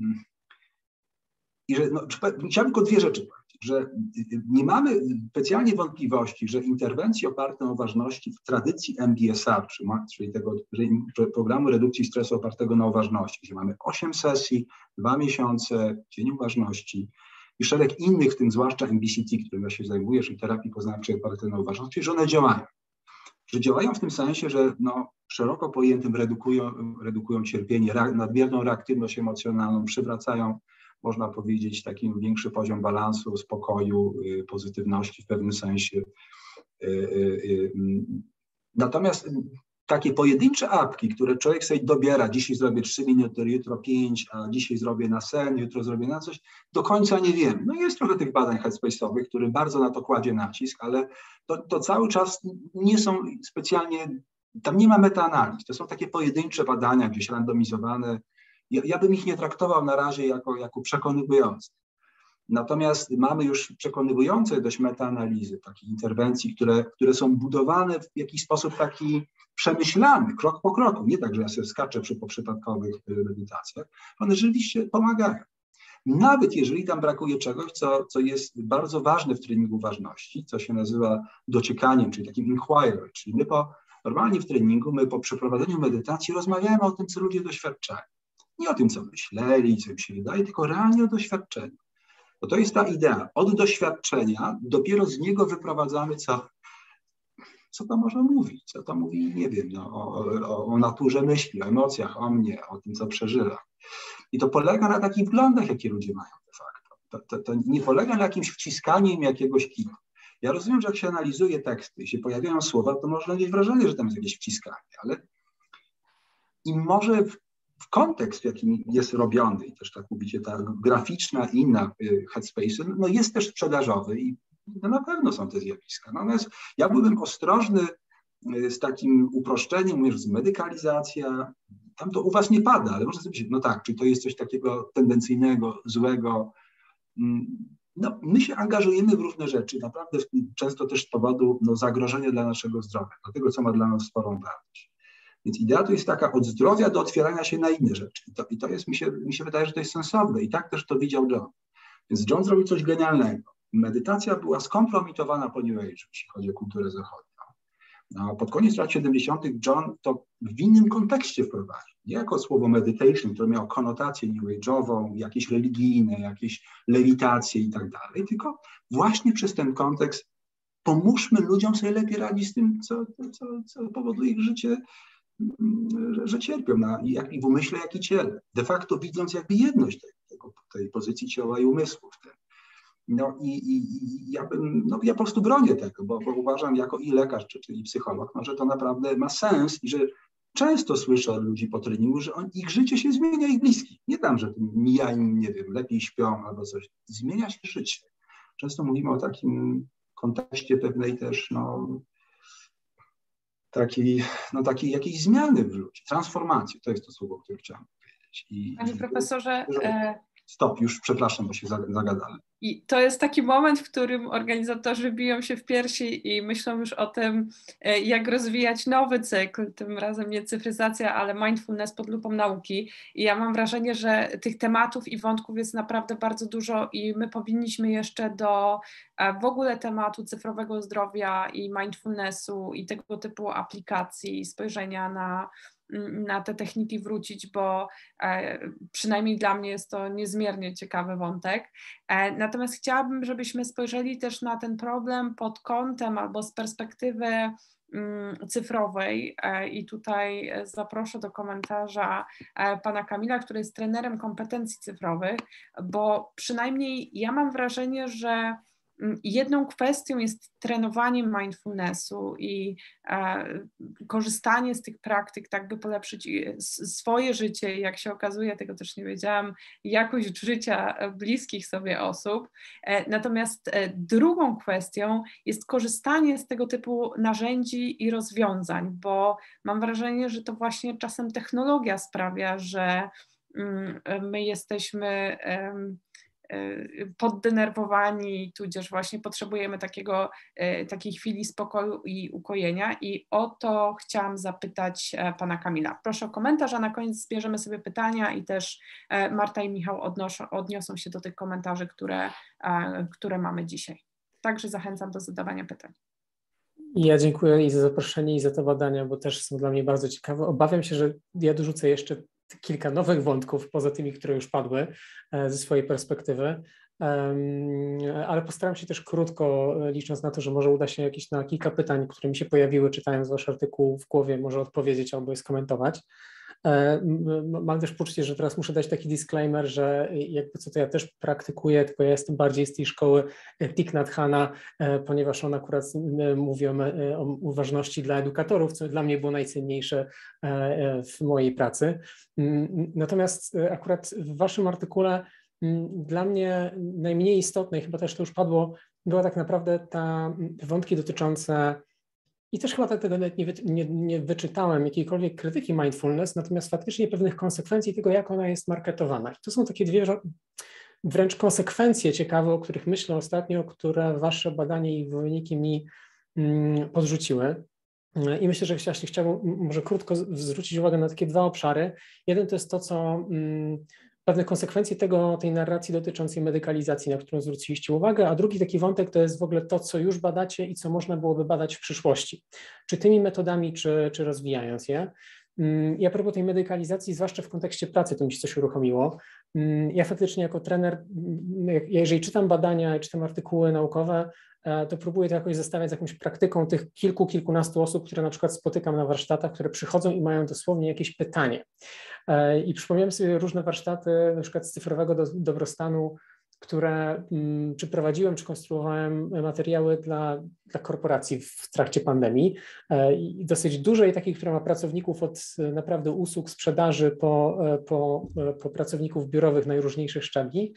D: I że, no, chciałbym tylko dwie rzeczy powiedzieć, że nie mamy specjalnie wątpliwości, że interwencje oparte na uważności w tradycji M B S R, czyli tego programu redukcji stresu opartego na uważności, gdzie mamy osiem sesji, dwa miesiące, dzień uważności i szereg innych, w tym zwłaszcza M B C T, którym ja się zajmuję, czyli terapii poznawczej opartej na uważności, że one działają. Że działają w tym sensie, że no, szeroko pojętym redukują, redukują cierpienie, nadmierną reaktywność emocjonalną, przywracają, można powiedzieć, taki większy poziom balansu, spokoju, pozytywności w pewnym sensie. Natomiast takie pojedyncze apki, które człowiek sobie dobiera, dzisiaj zrobię trzy minuty, jutro pięć, a dzisiaj zrobię na sen, jutro zrobię na coś, do końca nie wiem. No jest trochę tych badań headspace'owych, który bardzo na to kładzie nacisk, ale to, to cały czas nie są specjalnie, tam nie ma metaanaliz. To są takie pojedyncze badania, gdzieś randomizowane, ja, ja bym ich nie traktował na razie jako, jako przekonywujące. Natomiast mamy już przekonywujące dość metaanalizy, takich interwencji, które, które są budowane w jakiś sposób taki przemyślany, krok po kroku. Nie tak, że ja sobie skaczę przy poprzypadkowych medytacjach. One rzeczywiście pomagają. Nawet jeżeli tam brakuje czegoś, co, co jest bardzo ważne w treningu ważności, co się nazywa dociekaniem, czyli takim inquiry, czyli my po, normalnie w treningu, my po przeprowadzeniu medytacji rozmawiamy o tym, co ludzie doświadczają. Nie o tym, co myśleli, co im się wydaje, tylko realnie o doświadczeniu. Bo to jest ta idea. Od doświadczenia dopiero z niego wyprowadzamy, co, co to może mówić, co to mówi, nie wiem, no, o, o, o naturze myśli, o emocjach, o mnie, o tym, co przeżywam. I to polega na takich wglądach, jakie ludzie mają de facto. To, to, to nie polega na jakimś wciskaniu im jakiegoś kitu. Ja rozumiem, że jak się analizuje teksty i się pojawiają słowa, to można mieć wrażenie, że tam jest jakieś wciskanie, ale im może w, w kontekst, w jakim jest robiony, i też tak mówicie, ta graficzna i inna headspace, no jest też sprzedażowy i no na pewno są te zjawiska. Natomiast ja byłbym ostrożny z takim uproszczeniem, mówię, że medykalizacja, tam to u was nie pada, ale można sobie powiedzieć, no tak, czy to jest coś takiego tendencyjnego, złego. No, my się angażujemy w różne rzeczy, naprawdę często też z powodu no, zagrożenia dla naszego zdrowia, do tego, co ma dla nas sporą wartość. Więc idea to jest taka od zdrowia do otwierania się na inne rzeczy. I to, i to jest, mi się, mi się wydaje, że to jest sensowne. I tak też to widział John. Więc John zrobił coś genialnego. Medytacja była skompromitowana po New Age, jeśli chodzi o kulturę zachodnią. No, pod koniec lat siedemdziesiątych John to w innym kontekście wprowadził. Nie jako słowo meditation, które miało konotację new age'ową, jakieś religijne, jakieś lewitacje i tak dalej, tylko właśnie przez ten kontekst pomóżmy ludziom sobie lepiej radzić z tym, co, co, co powoduje ich życie, że, że cierpią, na, jak i w umyśle, jak i ciele. De facto widząc jakby jedność tej, tego, tej pozycji ciała i umysłu w tym. No i, i, i ja bym, no ja po prostu bronię tego, bo, bo uważam jako i lekarz, czy, czyli psycholog, no, że to naprawdę ma sens i że często słyszę od ludzi po treningu, że on, ich życie się zmienia, ich bliskich. Nie tam, że mija im, nie wiem, lepiej śpią albo coś. Zmienia się życie. Często mówimy o takim kontekście pewnej też, no, takiej, no, takiej jakiejś zmiany w życiu, transformacji. To jest to słowo, które chciałem powiedzieć. I,
A: Panie
D: i
A: profesorze...
D: e... Stop, już przepraszam, bo się zagadałem.
A: I to jest taki moment, w którym organizatorzy biją się w piersi i myślą już o tym, jak rozwijać nowy cykl, tym razem nie cyfryzacja, ale mindfulness pod lupą nauki. I ja mam wrażenie, że tych tematów i wątków jest naprawdę bardzo dużo i my powinniśmy jeszcze do w ogóle tematu cyfrowego zdrowia i mindfulnessu i tego typu aplikacji, spojrzenia na na te techniki wrócić, bo e, przynajmniej dla mnie jest to niezmiernie ciekawy wątek. E, natomiast chciałabym, żebyśmy spojrzeli też na ten problem pod kątem albo z perspektywy mm, cyfrowej e, i tutaj zaproszę do komentarza e, pana Kamila, który jest trenerem kompetencji cyfrowych, bo przynajmniej ja mam wrażenie, że jedną kwestią jest trenowanie mindfulnessu i e, korzystanie z tych praktyk, tak by polepszyć swoje życie. Jak się okazuje, tego też nie wiedziałam, jakość życia bliskich sobie osób. E, natomiast e, drugą kwestią jest korzystanie z tego typu narzędzi i rozwiązań, bo mam wrażenie, że to właśnie czasem technologia sprawia, że mm, my jesteśmy um, poddenerwowani, tudzież właśnie potrzebujemy takiego, takiej chwili spokoju i ukojenia i o to chciałam zapytać pana Kamila. Proszę o komentarz, a na koniec zbierzemy sobie pytania i też Marta i Michał odnoszą, odniosą się do tych komentarzy, które, które mamy dzisiaj. Także zachęcam do zadawania pytań.
E: Ja dziękuję i za zaproszenie, i za te badania, bo też są dla mnie bardzo ciekawe. Obawiam się, że ja dorzucę jeszcze kilka nowych wątków poza tymi, które już padły ze swojej perspektywy, ale postaram się też krótko, licząc na to, że może uda się jakieś na kilka pytań, które mi się pojawiły czytając wasz artykuł w głowie, może odpowiedzieć albo je skomentować. Mam też poczucie, że teraz muszę dać taki disclaimer, że jakby co to ja też praktykuję, tylko ja jestem bardziej z tej szkoły Thich Nhat Hanh, ponieważ on akurat mówi o, o ważności dla edukatorów, co dla mnie było najcenniejsze w mojej pracy. Natomiast akurat w waszym artykule dla mnie najmniej istotne, i chyba też to już padło, była tak naprawdę ta wątki dotyczące i też chyba tego nawet nie, wy, nie, nie wyczytałem jakiejkolwiek krytyki mindfulness, natomiast faktycznie pewnych konsekwencji tego, jak ona jest marketowana. I to są takie dwie wręcz konsekwencje ciekawe, o których myślę ostatnio, które wasze badanie i wyniki mi mm, podrzuciły. I myślę, że właśnie chciałbym może krótko zwrócić uwagę na takie dwa obszary. Jeden to jest to, co mm, pewne konsekwencje tego, tej narracji dotyczącej medykalizacji, na którą zwróciliście uwagę, a drugi taki wątek to jest w ogóle to, co już badacie i co można byłoby badać w przyszłości. Czy tymi metodami, czy, czy rozwijając je. I a propos tej medykalizacji, zwłaszcza w kontekście pracy, to mi się coś uruchomiło. Ja faktycznie jako trener, jeżeli czytam badania i czytam artykuły naukowe, to próbuję to jakoś zestawiać z jakąś praktyką tych kilku, kilkunastu osób, które na przykład spotykam na warsztatach, które przychodzą i mają dosłownie jakieś pytanie. I przypomniałem sobie różne warsztaty, na przykład z cyfrowego do, dobrostanu, które czy prowadziłem, czy konstruowałem materiały dla, dla korporacji w trakcie pandemii i dosyć dużej, takiej, która ma pracowników od naprawdę usług, sprzedaży po, po, po pracowników biurowych najróżniejszych szczebli.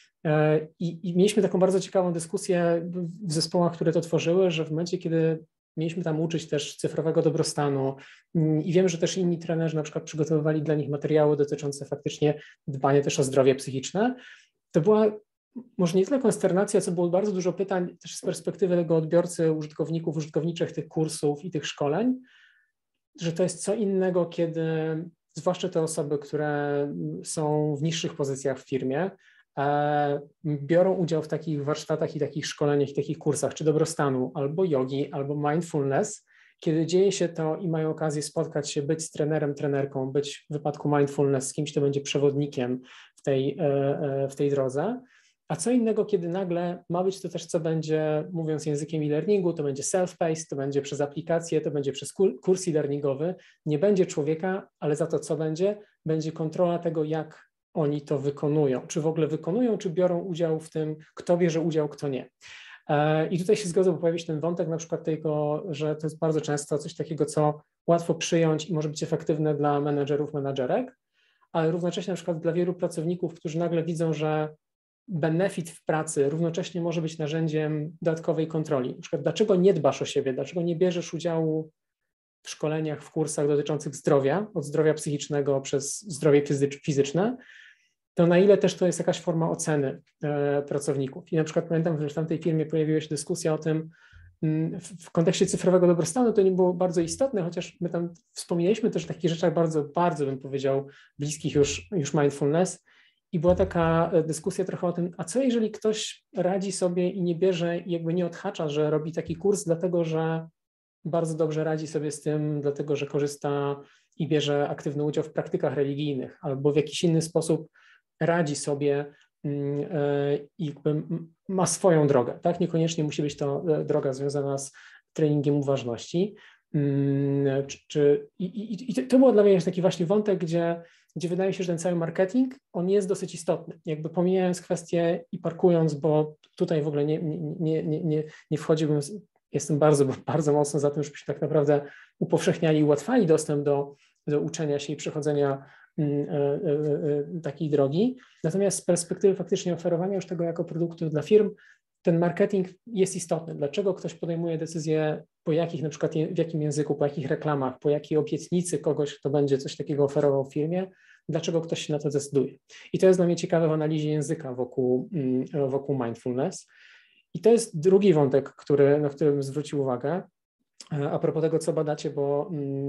E: I, I mieliśmy taką bardzo ciekawą dyskusję w zespołach, które to tworzyły, że w momencie, kiedy mieliśmy tam uczyć też cyfrowego dobrostanu i wiem, że też inni trenerzy na przykład przygotowywali dla nich materiały dotyczące faktycznie dbania też o zdrowie psychiczne, to była może nie tyle konsternacja, co było bardzo dużo pytań też z perspektywy tego odbiorcy, użytkowników, użytkowniczych tych kursów i tych szkoleń, że to jest co innego, kiedy zwłaszcza te osoby, które są w niższych pozycjach w firmie, e, biorą udział w takich warsztatach i takich szkoleniach i takich kursach, czy dobrostanu, albo jogi, albo mindfulness, kiedy dzieje się to i mają okazję spotkać się, być z trenerem, trenerką, być w wypadku mindfulness z kimś, kto będzie przewodnikiem w tej, e, w tej drodze. A co innego, kiedy nagle ma być to też, co będzie, mówiąc językiem e-learningu, to będzie self-paced, to będzie przez aplikację, to będzie przez kurs e-learningowy. Nie będzie człowieka, ale za to co będzie? Będzie kontrola tego, jak oni to wykonują. Czy w ogóle wykonują, czy biorą udział w tym, kto bierze udział, kto nie. I tutaj się zgodzę, bo pojawi się ten wątek na przykład tego, że to jest bardzo często coś takiego, co łatwo przyjąć i może być efektywne dla menedżerów, menedżerek, ale równocześnie na przykład dla wielu pracowników, którzy nagle widzą, że benefit w pracy równocześnie może być narzędziem dodatkowej kontroli. Na przykład dlaczego nie dbasz o siebie, dlaczego nie bierzesz udziału w szkoleniach, w kursach dotyczących zdrowia, od zdrowia psychicznego przez zdrowie fizyczne, to na ile też to jest jakaś forma oceny e, pracowników. I na przykład pamiętam, że w tamtej firmie pojawiła się dyskusja o tym, w, w kontekście cyfrowego dobrostanu to nie było bardzo istotne, chociaż my tam wspomnieliśmy też o takich rzeczach bardzo, bardzo bym powiedział, bliskich już, już mindfulness. I była taka dyskusja trochę o tym, a co jeżeli ktoś radzi sobie i nie bierze, i jakby nie odhacza, że robi taki kurs, dlatego że bardzo dobrze radzi sobie z tym, dlatego że korzysta i bierze aktywny udział w praktykach religijnych, albo w jakiś inny sposób radzi sobie i jakby ma swoją drogę. Tak? Niekoniecznie musi być to droga związana z treningiem uważności. Czy, czy, i, i, I to było dla mnie taki właśnie wątek, gdzie, gdzie wydaje mi się, że ten cały marketing, on jest dosyć istotny. Jakby pomijając kwestię i parkując, bo tutaj w ogóle nie, nie, nie, nie, nie wchodziłbym, jestem bardzo, bardzo mocno za tym, żebyśmy tak naprawdę upowszechniali i ułatwiali dostęp do, do uczenia się i przechodzenia y, y, y, takiej drogi. Natomiast z perspektywy faktycznie oferowania już tego jako produktu dla firm, ten marketing jest istotny. Dlaczego ktoś podejmuje decyzję, po jakich, na przykład w jakim języku, po jakich reklamach, po jakiej obietnicy kogoś, kto będzie coś takiego oferował w firmie, dlaczego ktoś się na to decyduje. I to jest dla mnie ciekawe w analizie języka wokół, wokół mindfulness. I to jest drugi wątek, który, na który bym zwrócił uwagę. A propos tego, co badacie, bo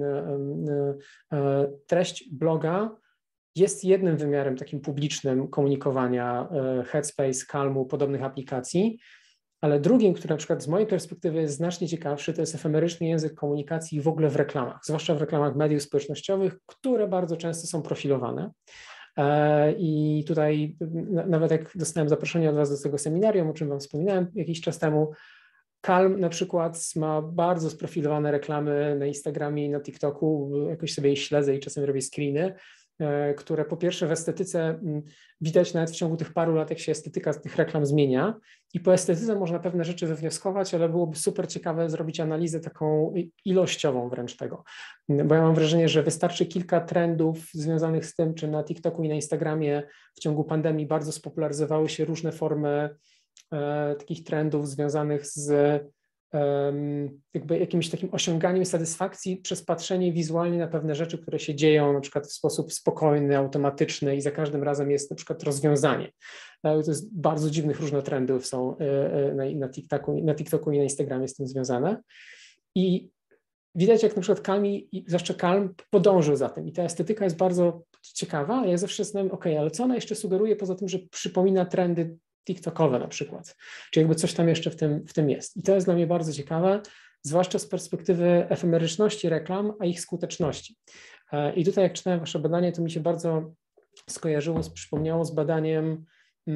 E: treść bloga jest jednym wymiarem takim publicznym komunikowania Headspace, Calmu, podobnych aplikacji, ale drugim, który na przykład z mojej perspektywy jest znacznie ciekawszy, to jest efemeryczny język komunikacji w ogóle w reklamach, zwłaszcza w reklamach mediów społecznościowych, które bardzo często są profilowane. I tutaj nawet jak dostałem zaproszenie od Was do tego seminarium, o czym Wam wspominałem jakiś czas temu, Calm na przykład ma bardzo sprofilowane reklamy na Instagramie i na TikToku, jakoś sobie je śledzę i czasem robię screeny, które po pierwsze w estetyce widać nawet w ciągu tych paru lat, jak się estetyka tych reklam zmienia i po estetyce można pewne rzeczy wywnioskować, ale byłoby super ciekawe zrobić analizę taką ilościową wręcz tego, bo ja mam wrażenie, że wystarczy kilka trendów związanych z tym, czy na TikToku i na Instagramie w ciągu pandemii bardzo spopularyzowały się różne formy e, takich trendów związanych z jakby jakimś takim osiąganiem satysfakcji przez patrzenie wizualnie na pewne rzeczy, które się dzieją na przykład w sposób spokojny, automatyczny i za każdym razem jest na przykład rozwiązanie. To jest bardzo dziwnych różne trendy są na, na, TikToku, na TikToku i na Instagramie z tym związane. I widać, jak na przykład Calm, zwłaszcza Calm, podążył za tym i ta estetyka jest bardzo ciekawa, ale ja zawsze zastanawiam, ok, ale co ona jeszcze sugeruje poza tym, że przypomina trendy TikTokowe na przykład, czy jakby coś tam jeszcze w tym, w tym jest. I to jest dla mnie bardzo ciekawe, zwłaszcza z perspektywy efemeryczności reklam, a ich skuteczności. I tutaj jak czytałem wasze badanie, to mi się bardzo skojarzyło, przypomniało z badaniem,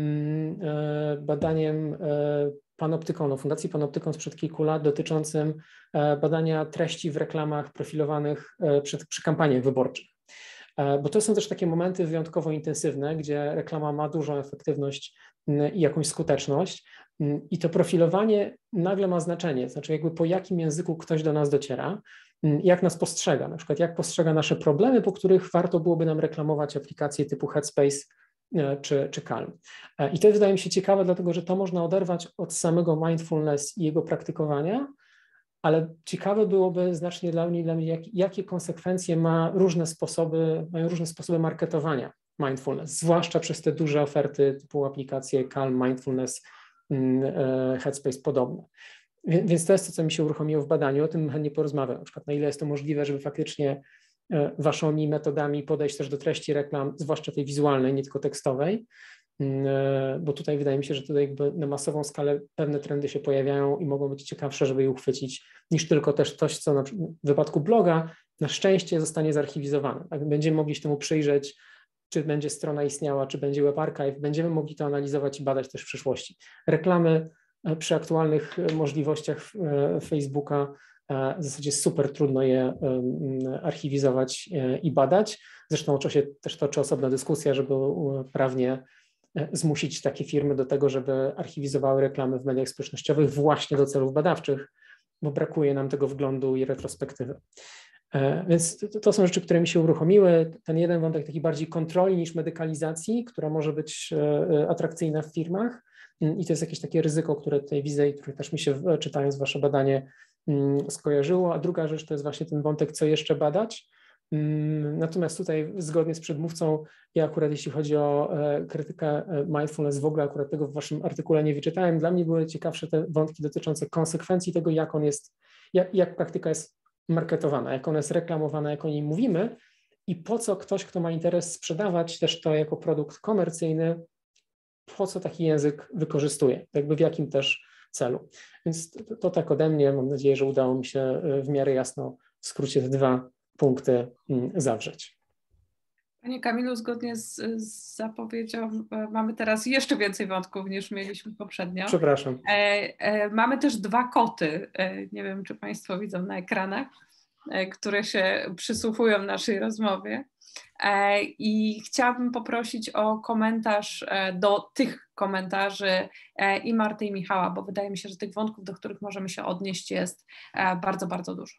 E: badaniem Panoptykonu, Fundacji Panoptykon sprzed kilku lat dotyczącym badania treści w reklamach profilowanych przed, przy kampaniach wyborczych. Bo to są też takie momenty wyjątkowo intensywne, gdzie reklama ma dużą efektywność i jakąś skuteczność i to profilowanie nagle ma znaczenie, znaczy jakby po jakim języku ktoś do nas dociera, jak nas postrzega, na przykład jak postrzega nasze problemy, po których warto byłoby nam reklamować aplikacje typu Headspace czy, czy Calm. I to wydaje mi się ciekawe, dlatego że to można oderwać od samego mindfulness i jego praktykowania, ale ciekawe byłoby znacznie dla mnie, dla mnie jak, jakie konsekwencje ma różne sposoby, mają różne sposoby marketowania mindfulness, zwłaszcza przez te duże oferty typu aplikacje Calm, Mindfulness, Headspace podobne. Więc to jest to, co mi się uruchomiło w badaniu, o tym chętnie porozmawiam, na przykład na ile jest to możliwe, żeby faktycznie waszymi metodami podejść też do treści reklam, zwłaszcza tej wizualnej, nie tylko tekstowej, bo tutaj wydaje mi się, że tutaj jakby na masową skalę pewne trendy się pojawiają i mogą być ciekawsze, żeby je uchwycić, niż tylko też coś, co na przykład w wypadku bloga na szczęście zostanie zarchiwizowane. Tak? Będziemy mogli się temu przyjrzeć, czy będzie strona istniała, czy będzie web archive, będziemy mogli to analizować i badać też w przyszłości. Reklamy przy aktualnych możliwościach Facebooka w zasadzie super trudno je archiwizować i badać. Zresztą oczywiście się też toczy osobna dyskusja, żeby prawnie zmusić takie firmy do tego, żeby archiwizowały reklamy w mediach społecznościowych właśnie do celów badawczych, bo brakuje nam tego wglądu i retrospektywy. Więc to są rzeczy, które mi się uruchomiły. Ten jeden wątek taki bardziej kontroli niż medykalizacji, która może być atrakcyjna w firmach i to jest jakieś takie ryzyko, które tutaj widzę i które też mi się, czytając wasze badanie, skojarzyło, a druga rzecz to jest właśnie ten wątek, co jeszcze badać. Natomiast tutaj zgodnie z przedmówcą, ja akurat jeśli chodzi o krytykę mindfulness, w ogóle akurat tego w waszym artykule nie wyczytałem, dla mnie były ciekawsze te wątki dotyczące konsekwencji tego, jak on jest, jak, jak praktyka jest marketowana, jak ona jest reklamowana, jak o niej mówimy i po co ktoś, kto ma interes sprzedawać też to jako produkt komercyjny, po co taki język wykorzystuje, jakby w jakim też celu. Więc to, to tak ode mnie, mam nadzieję, że udało mi się w miarę jasno w skrócie te dwa punkty zawrzeć.
A: Panie Kamilu, zgodnie z, z zapowiedzią mamy teraz jeszcze więcej wątków niż mieliśmy poprzednio.
E: Przepraszam.
A: E, e, mamy też dwa koty, e, nie wiem czy Państwo widzą na ekranach, e, które się przysłuchują naszej rozmowie. E, I chciałabym poprosić o komentarz e, do tych komentarzy e, i Marty i Michała, bo wydaje mi się, że tych wątków, do których możemy się odnieść jest e, bardzo, bardzo dużo.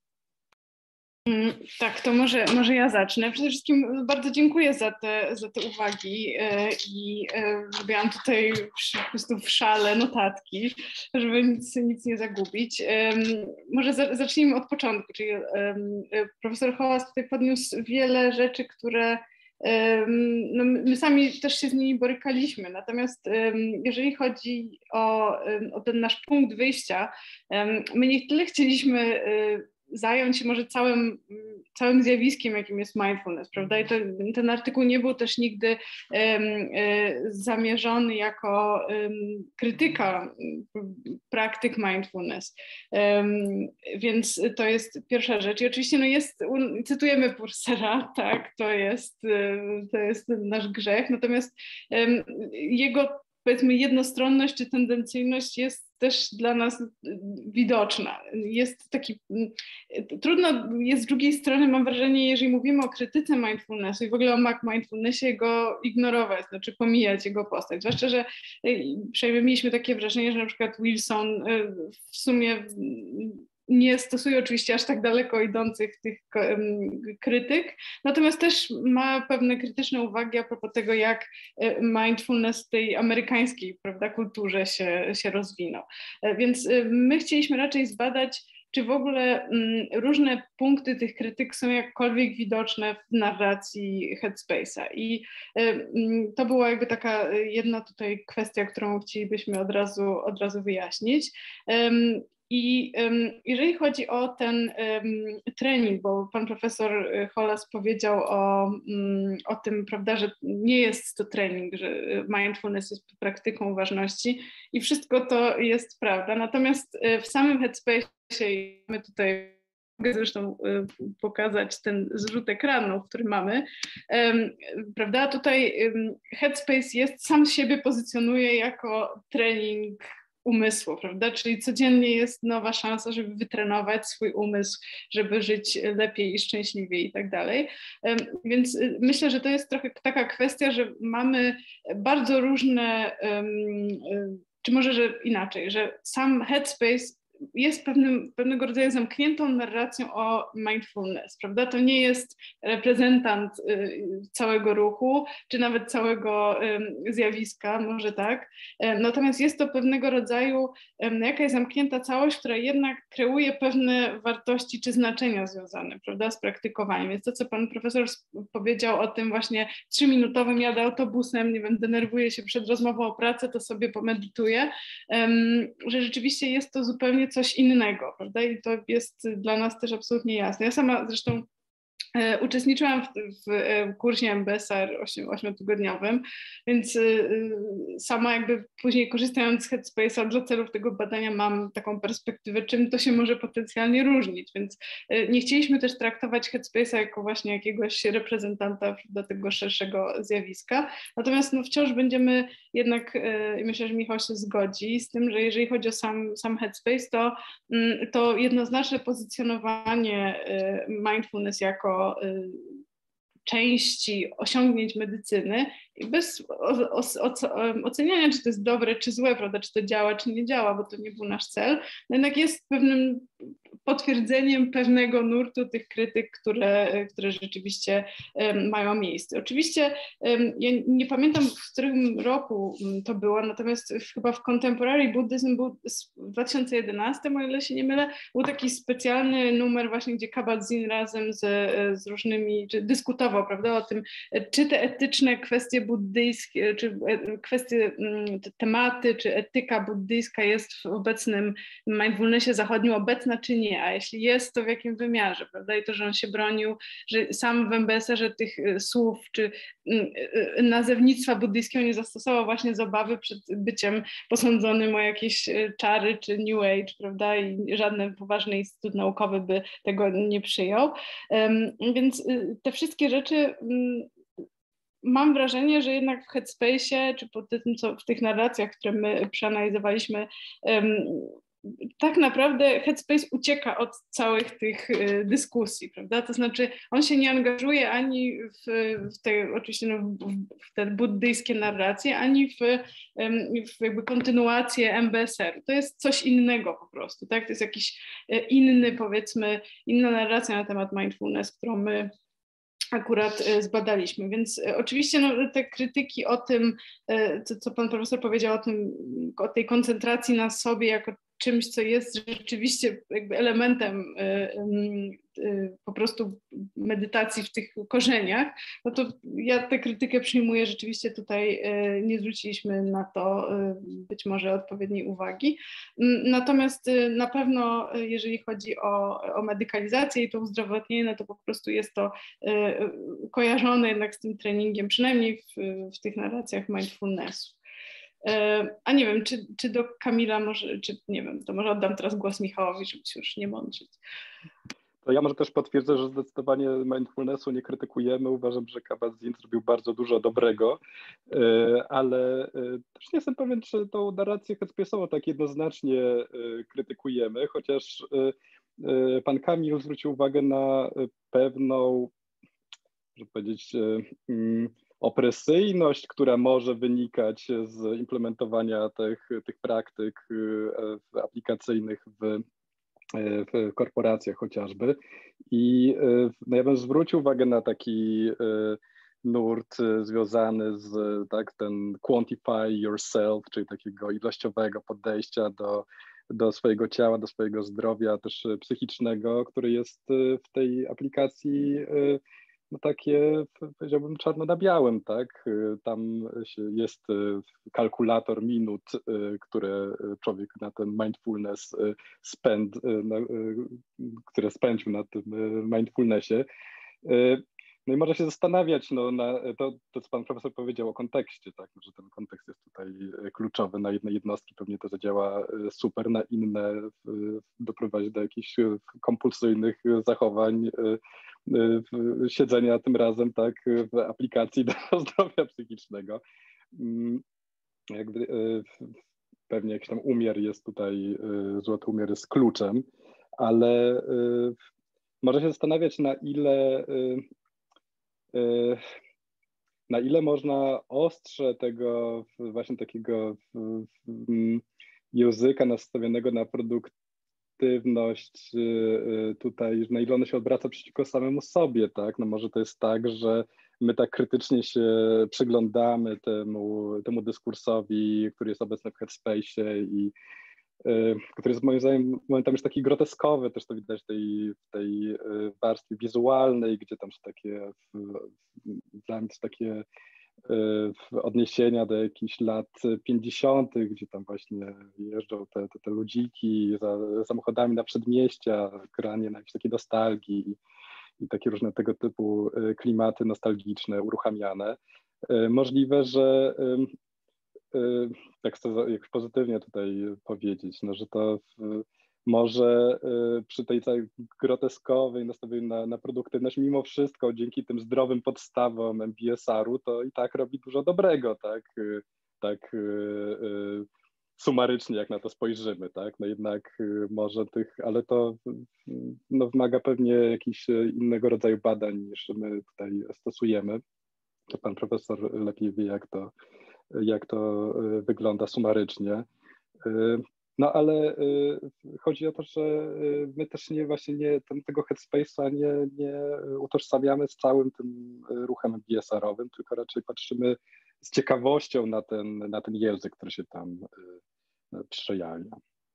B: Tak, to może, może ja zacznę. Przede wszystkim bardzo dziękuję za te, za te uwagi i robiłam tutaj po prostu w szale notatki, żeby nic, nic nie zagubić. Może zacznijmy od początku, czyli profesor Hołas tutaj podniósł wiele rzeczy, które no my sami też się z nimi borykaliśmy, natomiast jeżeli chodzi o, o ten nasz punkt wyjścia, my nie tyle chcieliśmy zająć się może całym, całym zjawiskiem, jakim jest mindfulness, prawda? I to, ten artykuł nie był też nigdy um, um, zamierzony jako um, krytyka praktyk mindfulness. Um, więc to jest pierwsza rzecz. I oczywiście no jest, cytujemy Pursera, tak, to jest, to jest nasz grzech, natomiast um, jego powiedzmy jednostronność czy tendencyjność jest też dla nas widoczna. Jest taki, trudno jest z drugiej strony, mam wrażenie, jeżeli mówimy o krytyce mindfulnessu i w ogóle o mindfulnessie, go ignorować, znaczy pomijać jego postać. Zwłaszcza, że przynajmniej mieliśmy takie wrażenie, że na przykład Wilson w sumie nie stosuje oczywiście aż tak daleko idących tych krytyk, natomiast też ma pewne krytyczne uwagi a propos tego, jak mindfulness w tej amerykańskiej, prawda, kulturze się, się rozwinął. Więc my chcieliśmy raczej zbadać, czy w ogóle różne punkty tych krytyk są jakkolwiek widoczne w narracji Headspace'a. I to była jakby taka jedna tutaj kwestia, którą chcielibyśmy od razu, od razu wyjaśnić. I um, jeżeli chodzi o ten um, trening, bo pan profesor Hollas powiedział o, um, o tym, prawda, że nie jest to trening, że mindfulness jest praktyką uważności i wszystko to jest prawda. Natomiast w samym Headspace, my tutaj mogę zresztą pokazać ten zrzut ekranu, który mamy, um, prawda, tutaj um, Headspace jest, sam siebie pozycjonuje jako trening umysłu, prawda? Czyli codziennie jest nowa szansa, żeby wytrenować swój umysł, żeby żyć lepiej i szczęśliwiej i tak dalej. Więc myślę, że to jest trochę taka kwestia, że mamy bardzo różne, czy może, że inaczej, że sam Headspace jest pewnym, pewnego rodzaju zamkniętą narracją o mindfulness, prawda? To nie jest reprezentant y, całego ruchu, czy nawet całego y, zjawiska, może tak. Y, natomiast jest to pewnego rodzaju y, jakaś zamknięta całość, która jednak kreuje pewne wartości czy znaczenia związane, prawda, z praktykowaniem. Więc to, co pan profesor powiedział o tym właśnie trzyminutowym jadę autobusem, nie wiem, denerwuję się przed rozmową o pracę, to sobie pomedytuję, y, że rzeczywiście jest to zupełnie coś innego, prawda? I to jest dla nas też absolutnie jasne. Ja sama zresztą e, uczestniczyłam w, w, w kursie M B S R ośmiotygodniowym, więc e, sama jakby później korzystając z Headspace'a dla celów tego badania mam taką perspektywę, czym to się może potencjalnie różnić, więc e, nie chcieliśmy też traktować Headspace'a jako właśnie jakiegoś reprezentanta do tego szerszego zjawiska, natomiast no, wciąż będziemy jednak, i myślę, że Michał się zgodzi z tym, że jeżeli chodzi o sam, sam Headspace, to, to jednoznaczne pozycjonowanie mindfulness jako części osiągnięć medycyny i bez o, o, o, oceniania, czy to jest dobre, czy złe, prawda, czy to działa, czy nie działa, bo to nie był nasz cel, no jednak jest pewnym potwierdzeniem pewnego nurtu tych krytyk, które, które rzeczywiście um, mają miejsce. Oczywiście um, ja nie pamiętam, w którym roku to było, natomiast w, chyba w Contemporary Buddhism był w dwa tysiące jedenastym, o ile się nie mylę, był taki specjalny numer właśnie, gdzie Kabat-Zinn razem z, z różnymi, czy dyskutował, prawda, o tym, czy te etyczne kwestie buddyjskie, czy kwestie, te tematy, czy etyka buddyjska jest w obecnym mindfulnessie zachodnim obecna, czy nie, a jeśli jest, to w jakim wymiarze, prawda? I to, że on się bronił, że sam w M B S R-ze tych słów, czy nazewnictwa buddyjskiego nie zastosował właśnie z obawy przed byciem posądzonym o jakieś czary, czy New Age, prawda? I żaden poważny instytut naukowy by tego nie przyjął. Więc te wszystkie rzeczy mam wrażenie, że jednak w Headspace'ie, czy po tym, co w tych narracjach, które my przeanalizowaliśmy, um, tak naprawdę Headspace ucieka od całych tych y, dyskusji, prawda? To znaczy on się nie angażuje ani w, w te, oczywiście no, w, w te buddyjskie narracje, ani w, w jakby kontynuację M B S R-u. To jest coś innego po prostu, tak? To jest jakiś inny, powiedzmy, inna narracja na temat mindfulness, którą my akurat zbadaliśmy, więc oczywiście no, te krytyki o tym, co, co pan profesor powiedział o tym, o tej koncentracji na sobie jako czymś, co jest rzeczywiście jakby elementem y, y, po prostu medytacji w tych korzeniach, no to ja tę krytykę przyjmuję, rzeczywiście tutaj y, nie zwróciliśmy na to y, być może odpowiedniej uwagi. Natomiast y, na pewno jeżeli chodzi o, o medykalizację i to uzdrowotnienie, no to po prostu jest to y, kojarzone jednak z tym treningiem, przynajmniej w, w tych narracjach mindfulnessu. A nie wiem, czy, czy do Kamila może, czy nie wiem, to może oddam teraz głos Michałowi, żeby się już nie mądrzyć.
C: To ja może też potwierdzę, że zdecydowanie mindfulnessu nie krytykujemy. Uważam, że Kabat-Zinn zrobił bardzo dużo dobrego, ale też nie jestem pewien, czy tą narrację Headspace'ową tak jednoznacznie krytykujemy, chociaż pan Kamil zwrócił uwagę na pewną, żeby powiedzieć, opresyjność, która może wynikać z implementowania tych, tych praktyk aplikacyjnych w, w korporacjach chociażby. I no ja bym zwrócił uwagę na taki nurt związany z tak, ten quantify yourself, czyli takiego ilościowego podejścia do, do swojego ciała, do swojego zdrowia też psychicznego, który jest w tej aplikacji no takie, powiedziałbym, czarno na białym, tak? Tam jest kalkulator minut, które człowiek na ten mindfulness spend, które spędził na tym mindfulnessie. No i można się zastanawiać, no, na to, to, co pan profesor powiedział o kontekście, tak, że ten kontekst jest tutaj kluczowy. Na jedne jednostki pewnie to zadziała super, na inne doprowadzi do jakichś kompulsyjnych zachowań, siedzenia tym razem, tak, w aplikacji do zdrowia psychicznego. Jakby pewnie jakiś tam umiar jest tutaj, złoty umiar jest kluczem, ale można się zastanawiać, na ile na ile można ostrze tego właśnie takiego języka nastawionego na produktywność tutaj, na ile ono się odwraca przeciwko samemu sobie, tak? No może to jest tak, że my tak krytycznie się przyglądamy temu, temu dyskursowi, który jest obecny w Headspace i który jest moim zdaniem momentami taki groteskowy, też to widać w tej, w tej warstwie wizualnej, gdzie tam są takie, dla mnie takie odniesienia do jakichś lat pięćdziesiątych, gdzie tam właśnie jeżdżą te, te, te ludziki za samochodami na przedmieścia, granie na jakieś takie nostalgii i, i takie różne tego typu klimaty nostalgiczne, uruchamiane. Możliwe, że tak chcę jakoś pozytywnie tutaj powiedzieć, no, że to w, może przy tej całej groteskowej nastawieniu na, na produktywność, mimo wszystko dzięki tym zdrowym podstawom M B S R-u to i tak robi dużo dobrego, tak, tak sumarycznie jak na to spojrzymy, tak, no jednak może tych, ale to no, wymaga pewnie jakichś innego rodzaju badań niż my tutaj stosujemy. To pan profesor lepiej wie, jak to jak to wygląda sumarycznie. No ale chodzi o to, że my też nie właśnie nie, tego Headspace'a nie, nie utożsamiamy z całym tym ruchem M B S R-owym, tylko raczej patrzymy z ciekawością na ten, na ten język, który się tam przejawia.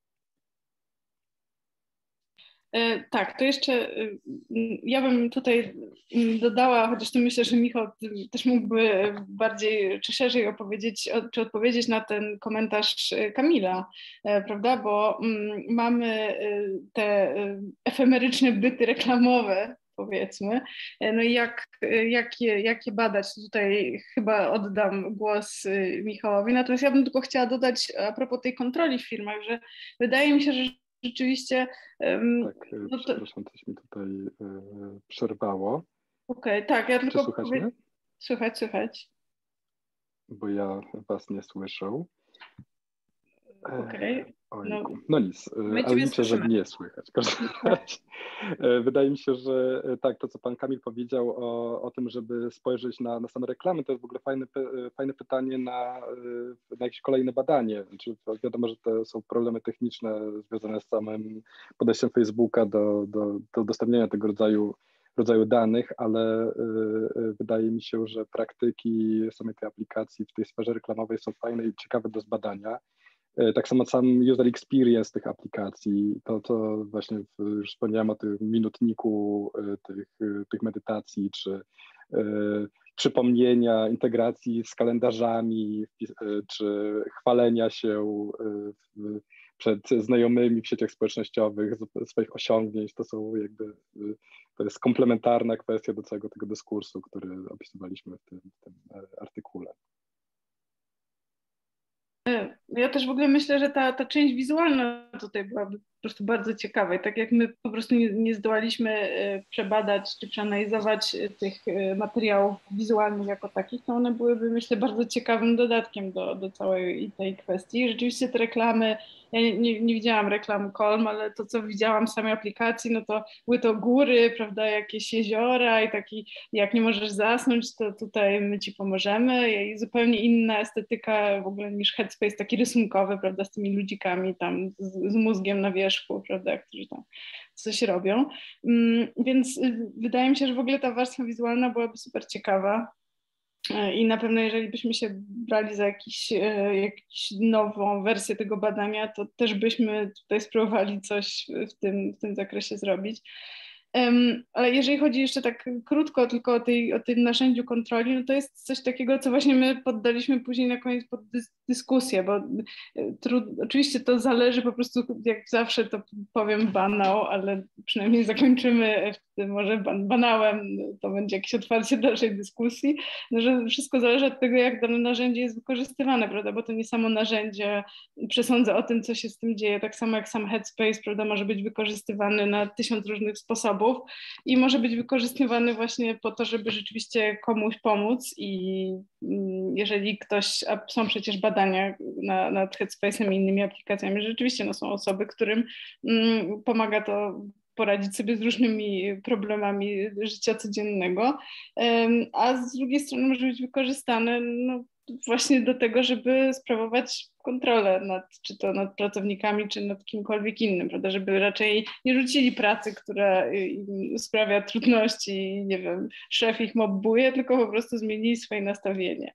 B: Tak, to jeszcze ja bym tutaj dodała, chociaż tu myślę, że Michał też mógłby bardziej czy szerzej opowiedzieć, czy odpowiedzieć na ten komentarz Kamila, prawda, bo mamy te efemeryczne byty reklamowe, powiedzmy, no i jak, jak, je, jak je badać, tutaj chyba oddam głos Michałowi, natomiast ja bym tylko chciała dodać a propos tej kontroli w firmach, że wydaje mi się, że rzeczywiście... Um,
C: tak,
B: no to...
C: przepraszam, coś mi tutaj y, przerwało.
B: Okej, okay, tak, ja tylko...
C: Czy słychać mnie?
B: Słychać, słychać.
C: Bo ja was nie słyszę.
B: Okej. Okay.
C: No, no nic, ale liczę, że nie słychać. Wydaje mi się, że tak, to co pan Kamil powiedział o, o tym, żeby spojrzeć na, na same reklamy, to jest w ogóle fajne, fajne pytanie na, na jakieś kolejne badanie. Znaczy, wiadomo, że to są problemy techniczne związane z samym podejściem Facebooka do, do, do udostępniania tego rodzaju, rodzaju danych, ale wydaje mi się, że praktyki samej tej aplikacji w tej sferze reklamowej są fajne i ciekawe do zbadania. Tak samo sam user experience tych aplikacji, to co właśnie już wspomniałem o tym minutniku tych, tych medytacji, czy y, przypomnienia, integracji z kalendarzami, y, czy chwalenia się y, przed znajomymi w sieciach społecznościowych swoich osiągnięć, to są jakby, y, to jest komplementarna kwestia do całego tego dyskursu, który opisywaliśmy w tym, w tym artykule.
B: Ja też w ogóle myślę, że ta, ta część wizualna tutaj byłaby po prostu bardzo ciekawa i tak jak my po prostu nie, nie zdołaliśmy przebadać czy przeanalizować tych materiałów wizualnych jako takich, to one byłyby, myślę, bardzo ciekawym dodatkiem do, do całej tej kwestii. Rzeczywiście te reklamy, ja nie, nie, nie widziałam reklam Kolm, ale to co widziałam w samej aplikacji, no to były to góry, prawda, jakieś jeziora i taki, jak nie możesz zasnąć, to tutaj my ci pomożemy i zupełnie inna estetyka w ogóle niż Headspace, taki rysunkowy, prawda, z tymi ludzikami tam, z, z mózgiem na wierzchu, prawda, którzy tam coś robią. Więc wydaje mi się, że w ogóle ta warstwa wizualna byłaby super ciekawa. I na pewno jeżeli byśmy się brali za jakiś, jakąś nową wersję tego badania, to też byśmy tutaj spróbowali coś w tym, w tym zakresie zrobić. Um, ale jeżeli chodzi jeszcze tak krótko tylko o, tej, o tym narzędziu kontroli, no to jest coś takiego, co właśnie my poddaliśmy później na koniec pod dys dyskusję, bo trud, oczywiście to zależy po prostu, jak zawsze to powiem banał, ale przynajmniej zakończymy tym może ban banałem, to będzie jakieś otwarcie dalszej dyskusji, no, że wszystko zależy od tego, jak dane narzędzie jest wykorzystywane, prawda, bo to nie samo narzędzie przesądza o tym, co się z tym dzieje, tak samo jak sam Headspace, prawda, może być wykorzystywany na tysiąc różnych sposobów, i może być wykorzystywany właśnie po to, żeby rzeczywiście komuś pomóc i jeżeli ktoś, a są przecież badania na, nad Headspace'em i innymi aplikacjami, rzeczywiście no, są osoby, którym mm, pomaga to poradzić sobie z różnymi problemami życia codziennego, a z drugiej strony może być wykorzystane no, właśnie do tego, żeby sprawować kontrolę nad, czy to nad pracownikami, czy nad kimkolwiek innym, prawda, żeby raczej nie rzucili pracy, która im sprawia trudności i nie wiem, szef ich mobbuje, tylko po prostu zmienili swoje nastawienie.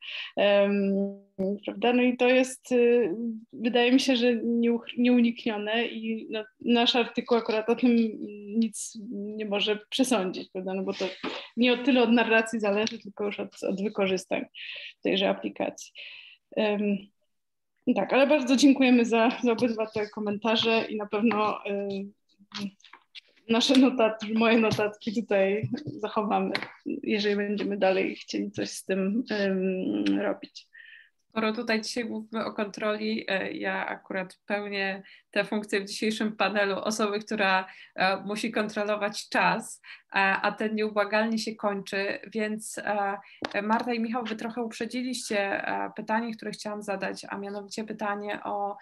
B: Um, prawda, no i to jest, wydaje mi się, że nieuniknione i no, nasz artykuł akurat o tym nic nie może przesądzić, prawda, no bo to nie o tyle od narracji zależy, tylko już od, od wykorzystań tejże aplikacji. Um, Tak, ale bardzo dziękujemy za, za obydwa te komentarze i na pewno y, nasze notatki, moje notatki tutaj zachowamy, jeżeli będziemy dalej chcieli coś z tym y, robić.
A: Skoro tutaj dzisiaj mówimy o kontroli, ja akurat pełnię tę funkcję w dzisiejszym panelu osoby, która musi kontrolować czas, a ten nieubłagalnie się kończy, więc Marta i Michał, wy trochę uprzedziliście pytanie, które chciałam zadać, a mianowicie pytanie o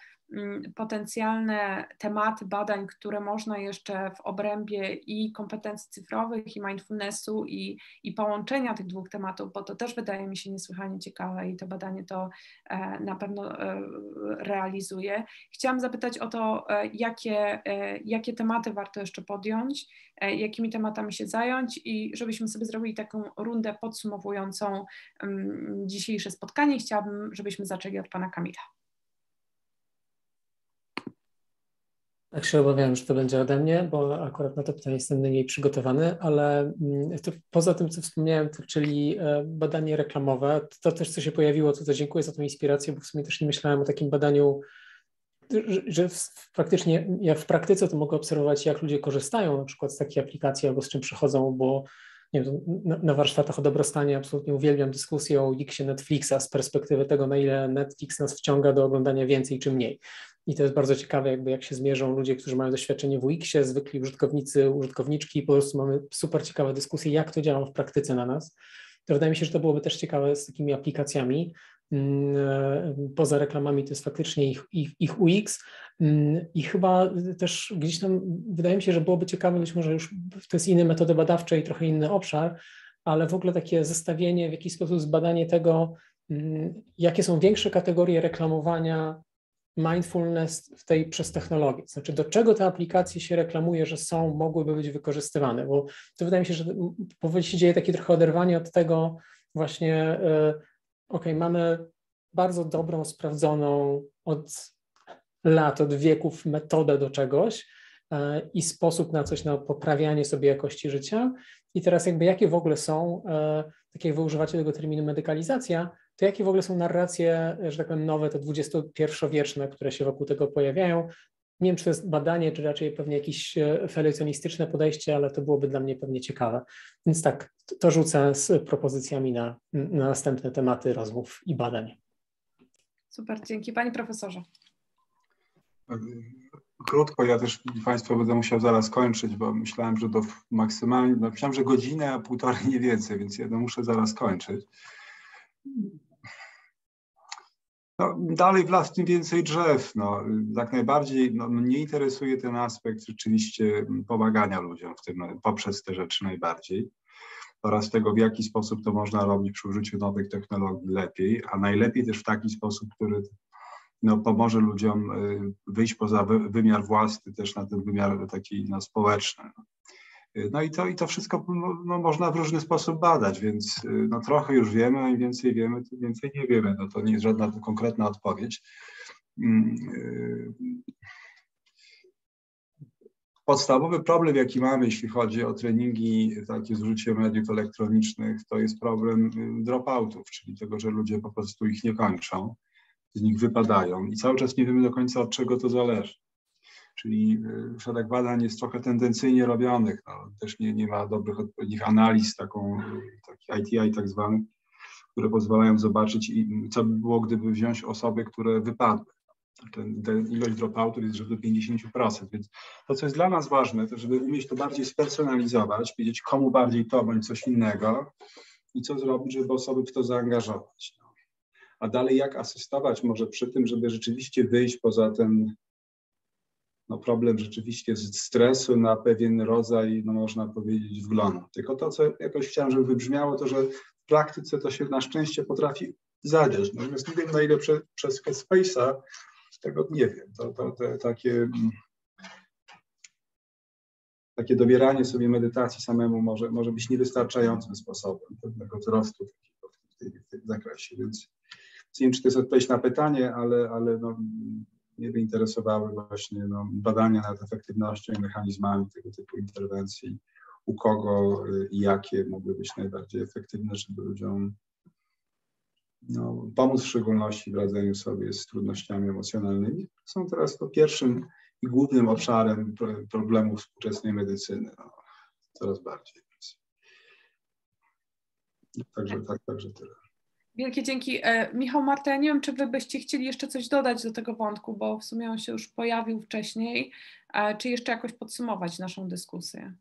A: potencjalne tematy badań, które można jeszcze w obrębie i kompetencji cyfrowych, i mindfulnessu, i, i połączenia tych dwóch tematów, bo to też wydaje mi się niesłychanie ciekawe i to badanie to e, na pewno e, realizuje. Chciałam zapytać o to, e, jakie, e, jakie tematy warto jeszcze podjąć, e, jakimi tematami się zająć i żebyśmy sobie zrobili taką rundę podsumowującą um, dzisiejsze spotkanie. Chciałabym, żebyśmy zaczęli od pana Kamila.
E: Tak się obawiałem, że to będzie ode mnie, bo akurat na to pytanie jestem mniej przygotowany, ale to poza tym, co wspomniałem, to, czyli badanie reklamowe, to też, co się pojawiło, to, to dziękuję za tą inspirację, bo w sumie też nie myślałem o takim badaniu, że, że faktycznie ja w praktyce to mogę obserwować, jak ludzie korzystają na przykład z takiej aplikacji albo z czym przychodzą, bo nie wiem, na, na warsztatach o dobrostanie absolutnie uwielbiam dyskusję o U X-ie Netflixa z perspektywy tego, na ile Netflix nas wciąga do oglądania więcej czy mniej. I to jest bardzo ciekawe, jakby jak się zmierzą ludzie, którzy mają doświadczenie w U X-ie, zwykli użytkownicy, użytkowniczki, po prostu mamy super ciekawe dyskusje, jak to działa w praktyce na nas. To wydaje mi się, że to byłoby też ciekawe z takimi aplikacjami. Poza reklamami to jest faktycznie ich, ich, ich U X i chyba też gdzieś tam wydaje mi się, że byłoby ciekawe, być może już to jest inne metody badawcze i trochę inny obszar, ale w ogóle takie zestawienie, w jakiś sposób zbadanie tego, jakie są większe kategorie reklamowania mindfulness w tej przez technologię, znaczy do czego te aplikacje się reklamuje, że są, mogłyby być wykorzystywane, bo to wydaje mi się, że powoli się dzieje takie trochę oderwanie od tego właśnie, ok, mamy bardzo dobrą, sprawdzoną od lat, od wieków metodę do czegoś i sposób na coś, na poprawianie sobie jakości życia i teraz jakby jakie w ogóle są, tak jak wy używacie tego terminu medykalizacja, to jakie w ogóle są narracje, że tak powiem, nowe, te dwudziestopierwowieczne, które się wokół tego pojawiają. Nie wiem, czy to jest badanie, czy raczej pewnie jakieś felietonistyczne podejście, ale to byłoby dla mnie pewnie ciekawe. Więc tak, to rzucę z propozycjami na, na następne tematy rozmów i badań.
A: Super, dzięki. Panie profesorze.
D: Krótko, ja też Państwo będę musiał zaraz kończyć, bo myślałem, że do maksymalnie, no myślałem, że godzinę, a półtorej nie więcej, więc ja no muszę zaraz kończyć. No, dalej w las, tym więcej drzew. No, jak najbardziej no, mnie interesuje ten aspekt rzeczywiście pomagania ludziom w tym, poprzez te rzeczy najbardziej oraz tego, w jaki sposób to można robić przy użyciu nowych technologii lepiej, a najlepiej też w taki sposób, który no, pomoże ludziom wyjść poza wymiar własny, też na ten wymiar taki no, społeczny. No i to, i to wszystko no, można w różny sposób badać, więc no, trochę już wiemy, a im więcej wiemy, tym więcej nie wiemy. No, to nie jest żadna konkretna odpowiedź. Podstawowy problem, jaki mamy, jeśli chodzi o treningi, takie z użyciem mediów elektronicznych, to jest problem dropoutów, czyli tego, że ludzie po prostu ich nie kończą, z nich wypadają i cały czas nie wiemy do końca, od czego to zależy. Czyli szereg badań jest trochę tendencyjnie robionych, no, też nie, nie ma dobrych odpowiednich analiz, taką, taki I T I tak zwany, które pozwalają zobaczyć, co by było, gdyby wziąć osoby, które wypadły. Ten, ten ilość dropoutów jest rzędu pięćdziesiąt procent, więc to, co jest dla nas ważne, to żeby umieć to bardziej spersonalizować, wiedzieć, komu bardziej to bądź coś innego i co zrobić, żeby osoby w to zaangażować. No. A dalej jak asystować może przy tym, żeby rzeczywiście wyjść poza ten no, problem rzeczywiście z stresu na pewien rodzaj, no można powiedzieć, wglądu. Tylko to, co jakoś chciałem, żeby wybrzmiało, to że w praktyce to się na szczęście potrafi zadziać. Natomiast nie wiem, na ile prze, przez Headspace'a, tego nie wiem. To, to, to takie, takie dobieranie sobie medytacji samemu może, może być niewystarczającym sposobem pewnego wzrostu w, tej, w tym zakresie. Więc nie wiem, czy to jest odpowiedź na pytanie, ale, ale no, mnie by interesowały właśnie no, badania nad efektywnością i mechanizmami tego typu interwencji, u kogo i jakie mogły być najbardziej efektywne, żeby ludziom no, pomóc w szczególności w radzeniu sobie z trudnościami emocjonalnymi. Są teraz to pierwszym i głównym obszarem problemów współczesnej medycyny, no, coraz bardziej. Także, tak, także tyle.
A: Wielkie dzięki. Michał, Marta, ja nie wiem, czy wy byście chcieli jeszcze coś dodać do tego wątku, bo w sumie on się już pojawił wcześniej, czy jeszcze jakoś podsumować naszą dyskusję?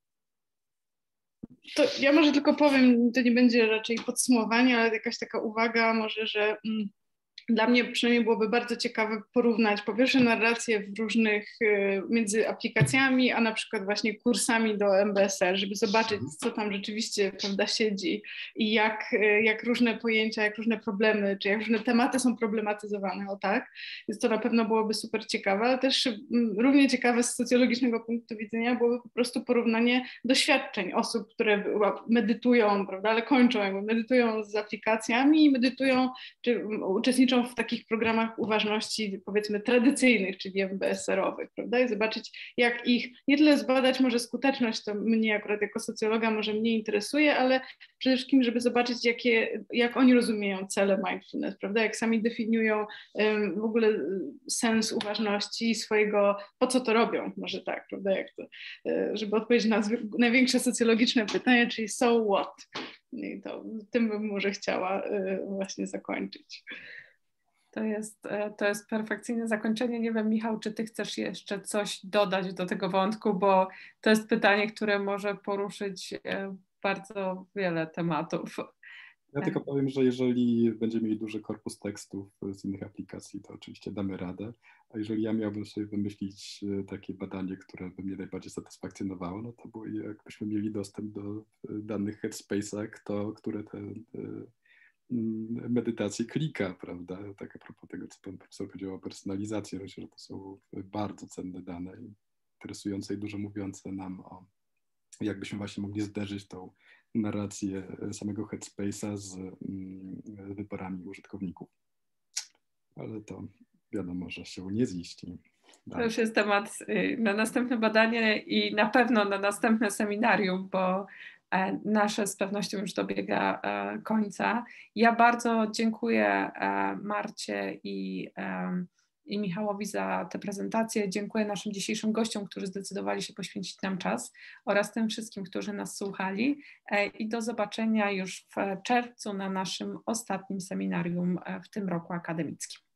B: To ja może tylko powiem, to nie będzie raczej podsumowanie, ale jakaś taka uwaga może, że mm, dla mnie przynajmniej byłoby bardzo ciekawe porównać po pierwsze narracje w różnych, między aplikacjami, a na przykład właśnie kursami do M B S R, żeby zobaczyć, co tam rzeczywiście, prawda, siedzi i jak, jak różne pojęcia, jak różne problemy, czy jak różne tematy są problematyzowane, o tak. Więc to na pewno byłoby super ciekawe, ale też równie ciekawe z socjologicznego punktu widzenia byłoby po prostu porównanie doświadczeń osób, które medytują, prawda, ale kończą, jakby medytują z aplikacjami i medytują, czy uczestniczą w takich programach uważności, powiedzmy, tradycyjnych, czyli M B S R-owych, prawda? I zobaczyć, jak ich, nie tyle zbadać może skuteczność, to mnie akurat jako socjologa może mnie interesuje, ale przede wszystkim, żeby zobaczyć, jakie, jak oni rozumieją cele mindfulness, prawda? Jak sami definiują um, w ogóle sens uważności swojego, po co to robią, może tak, prawda? Jak to, żeby odpowiedzieć na największe socjologiczne pytanie, czyli so what? I to tym bym może chciała właśnie zakończyć.
A: To jest, to jest perfekcyjne zakończenie. Nie wiem, Michał, czy ty chcesz jeszcze coś dodać do tego wątku, bo to jest pytanie, które może poruszyć bardzo wiele tematów.
C: Ja tylko powiem, że jeżeli będziemy mieli duży korpus tekstów z innych aplikacji, to oczywiście damy radę, a jeżeli ja miałbym sobie wymyślić takie badanie, które by mnie najbardziej satysfakcjonowało, no to było, jakbyśmy mieli dostęp do danych Headspace'a, kto, które te, te medytację klika, prawda? Tak a propos tego, co pan profesor powiedział o personalizacji, myślę, że to są bardzo cenne dane, interesujące i dużo mówiące nam o, jakbyśmy właśnie mogli zderzyć tą narrację samego Headspace'a z wyborami użytkowników. Ale to wiadomo, że się nie ziści.
A: To już jest temat na następne badanie i na pewno na następne seminarium, bo nasze z pewnością już dobiega końca. Ja bardzo dziękuję Marcie i, i Michałowi za tę prezentację. Dziękuję naszym dzisiejszym gościom, którzy zdecydowali się poświęcić nam czas oraz tym wszystkim, którzy nas słuchali. I do zobaczenia już w czerwcu na naszym ostatnim seminarium w tym roku akademickim.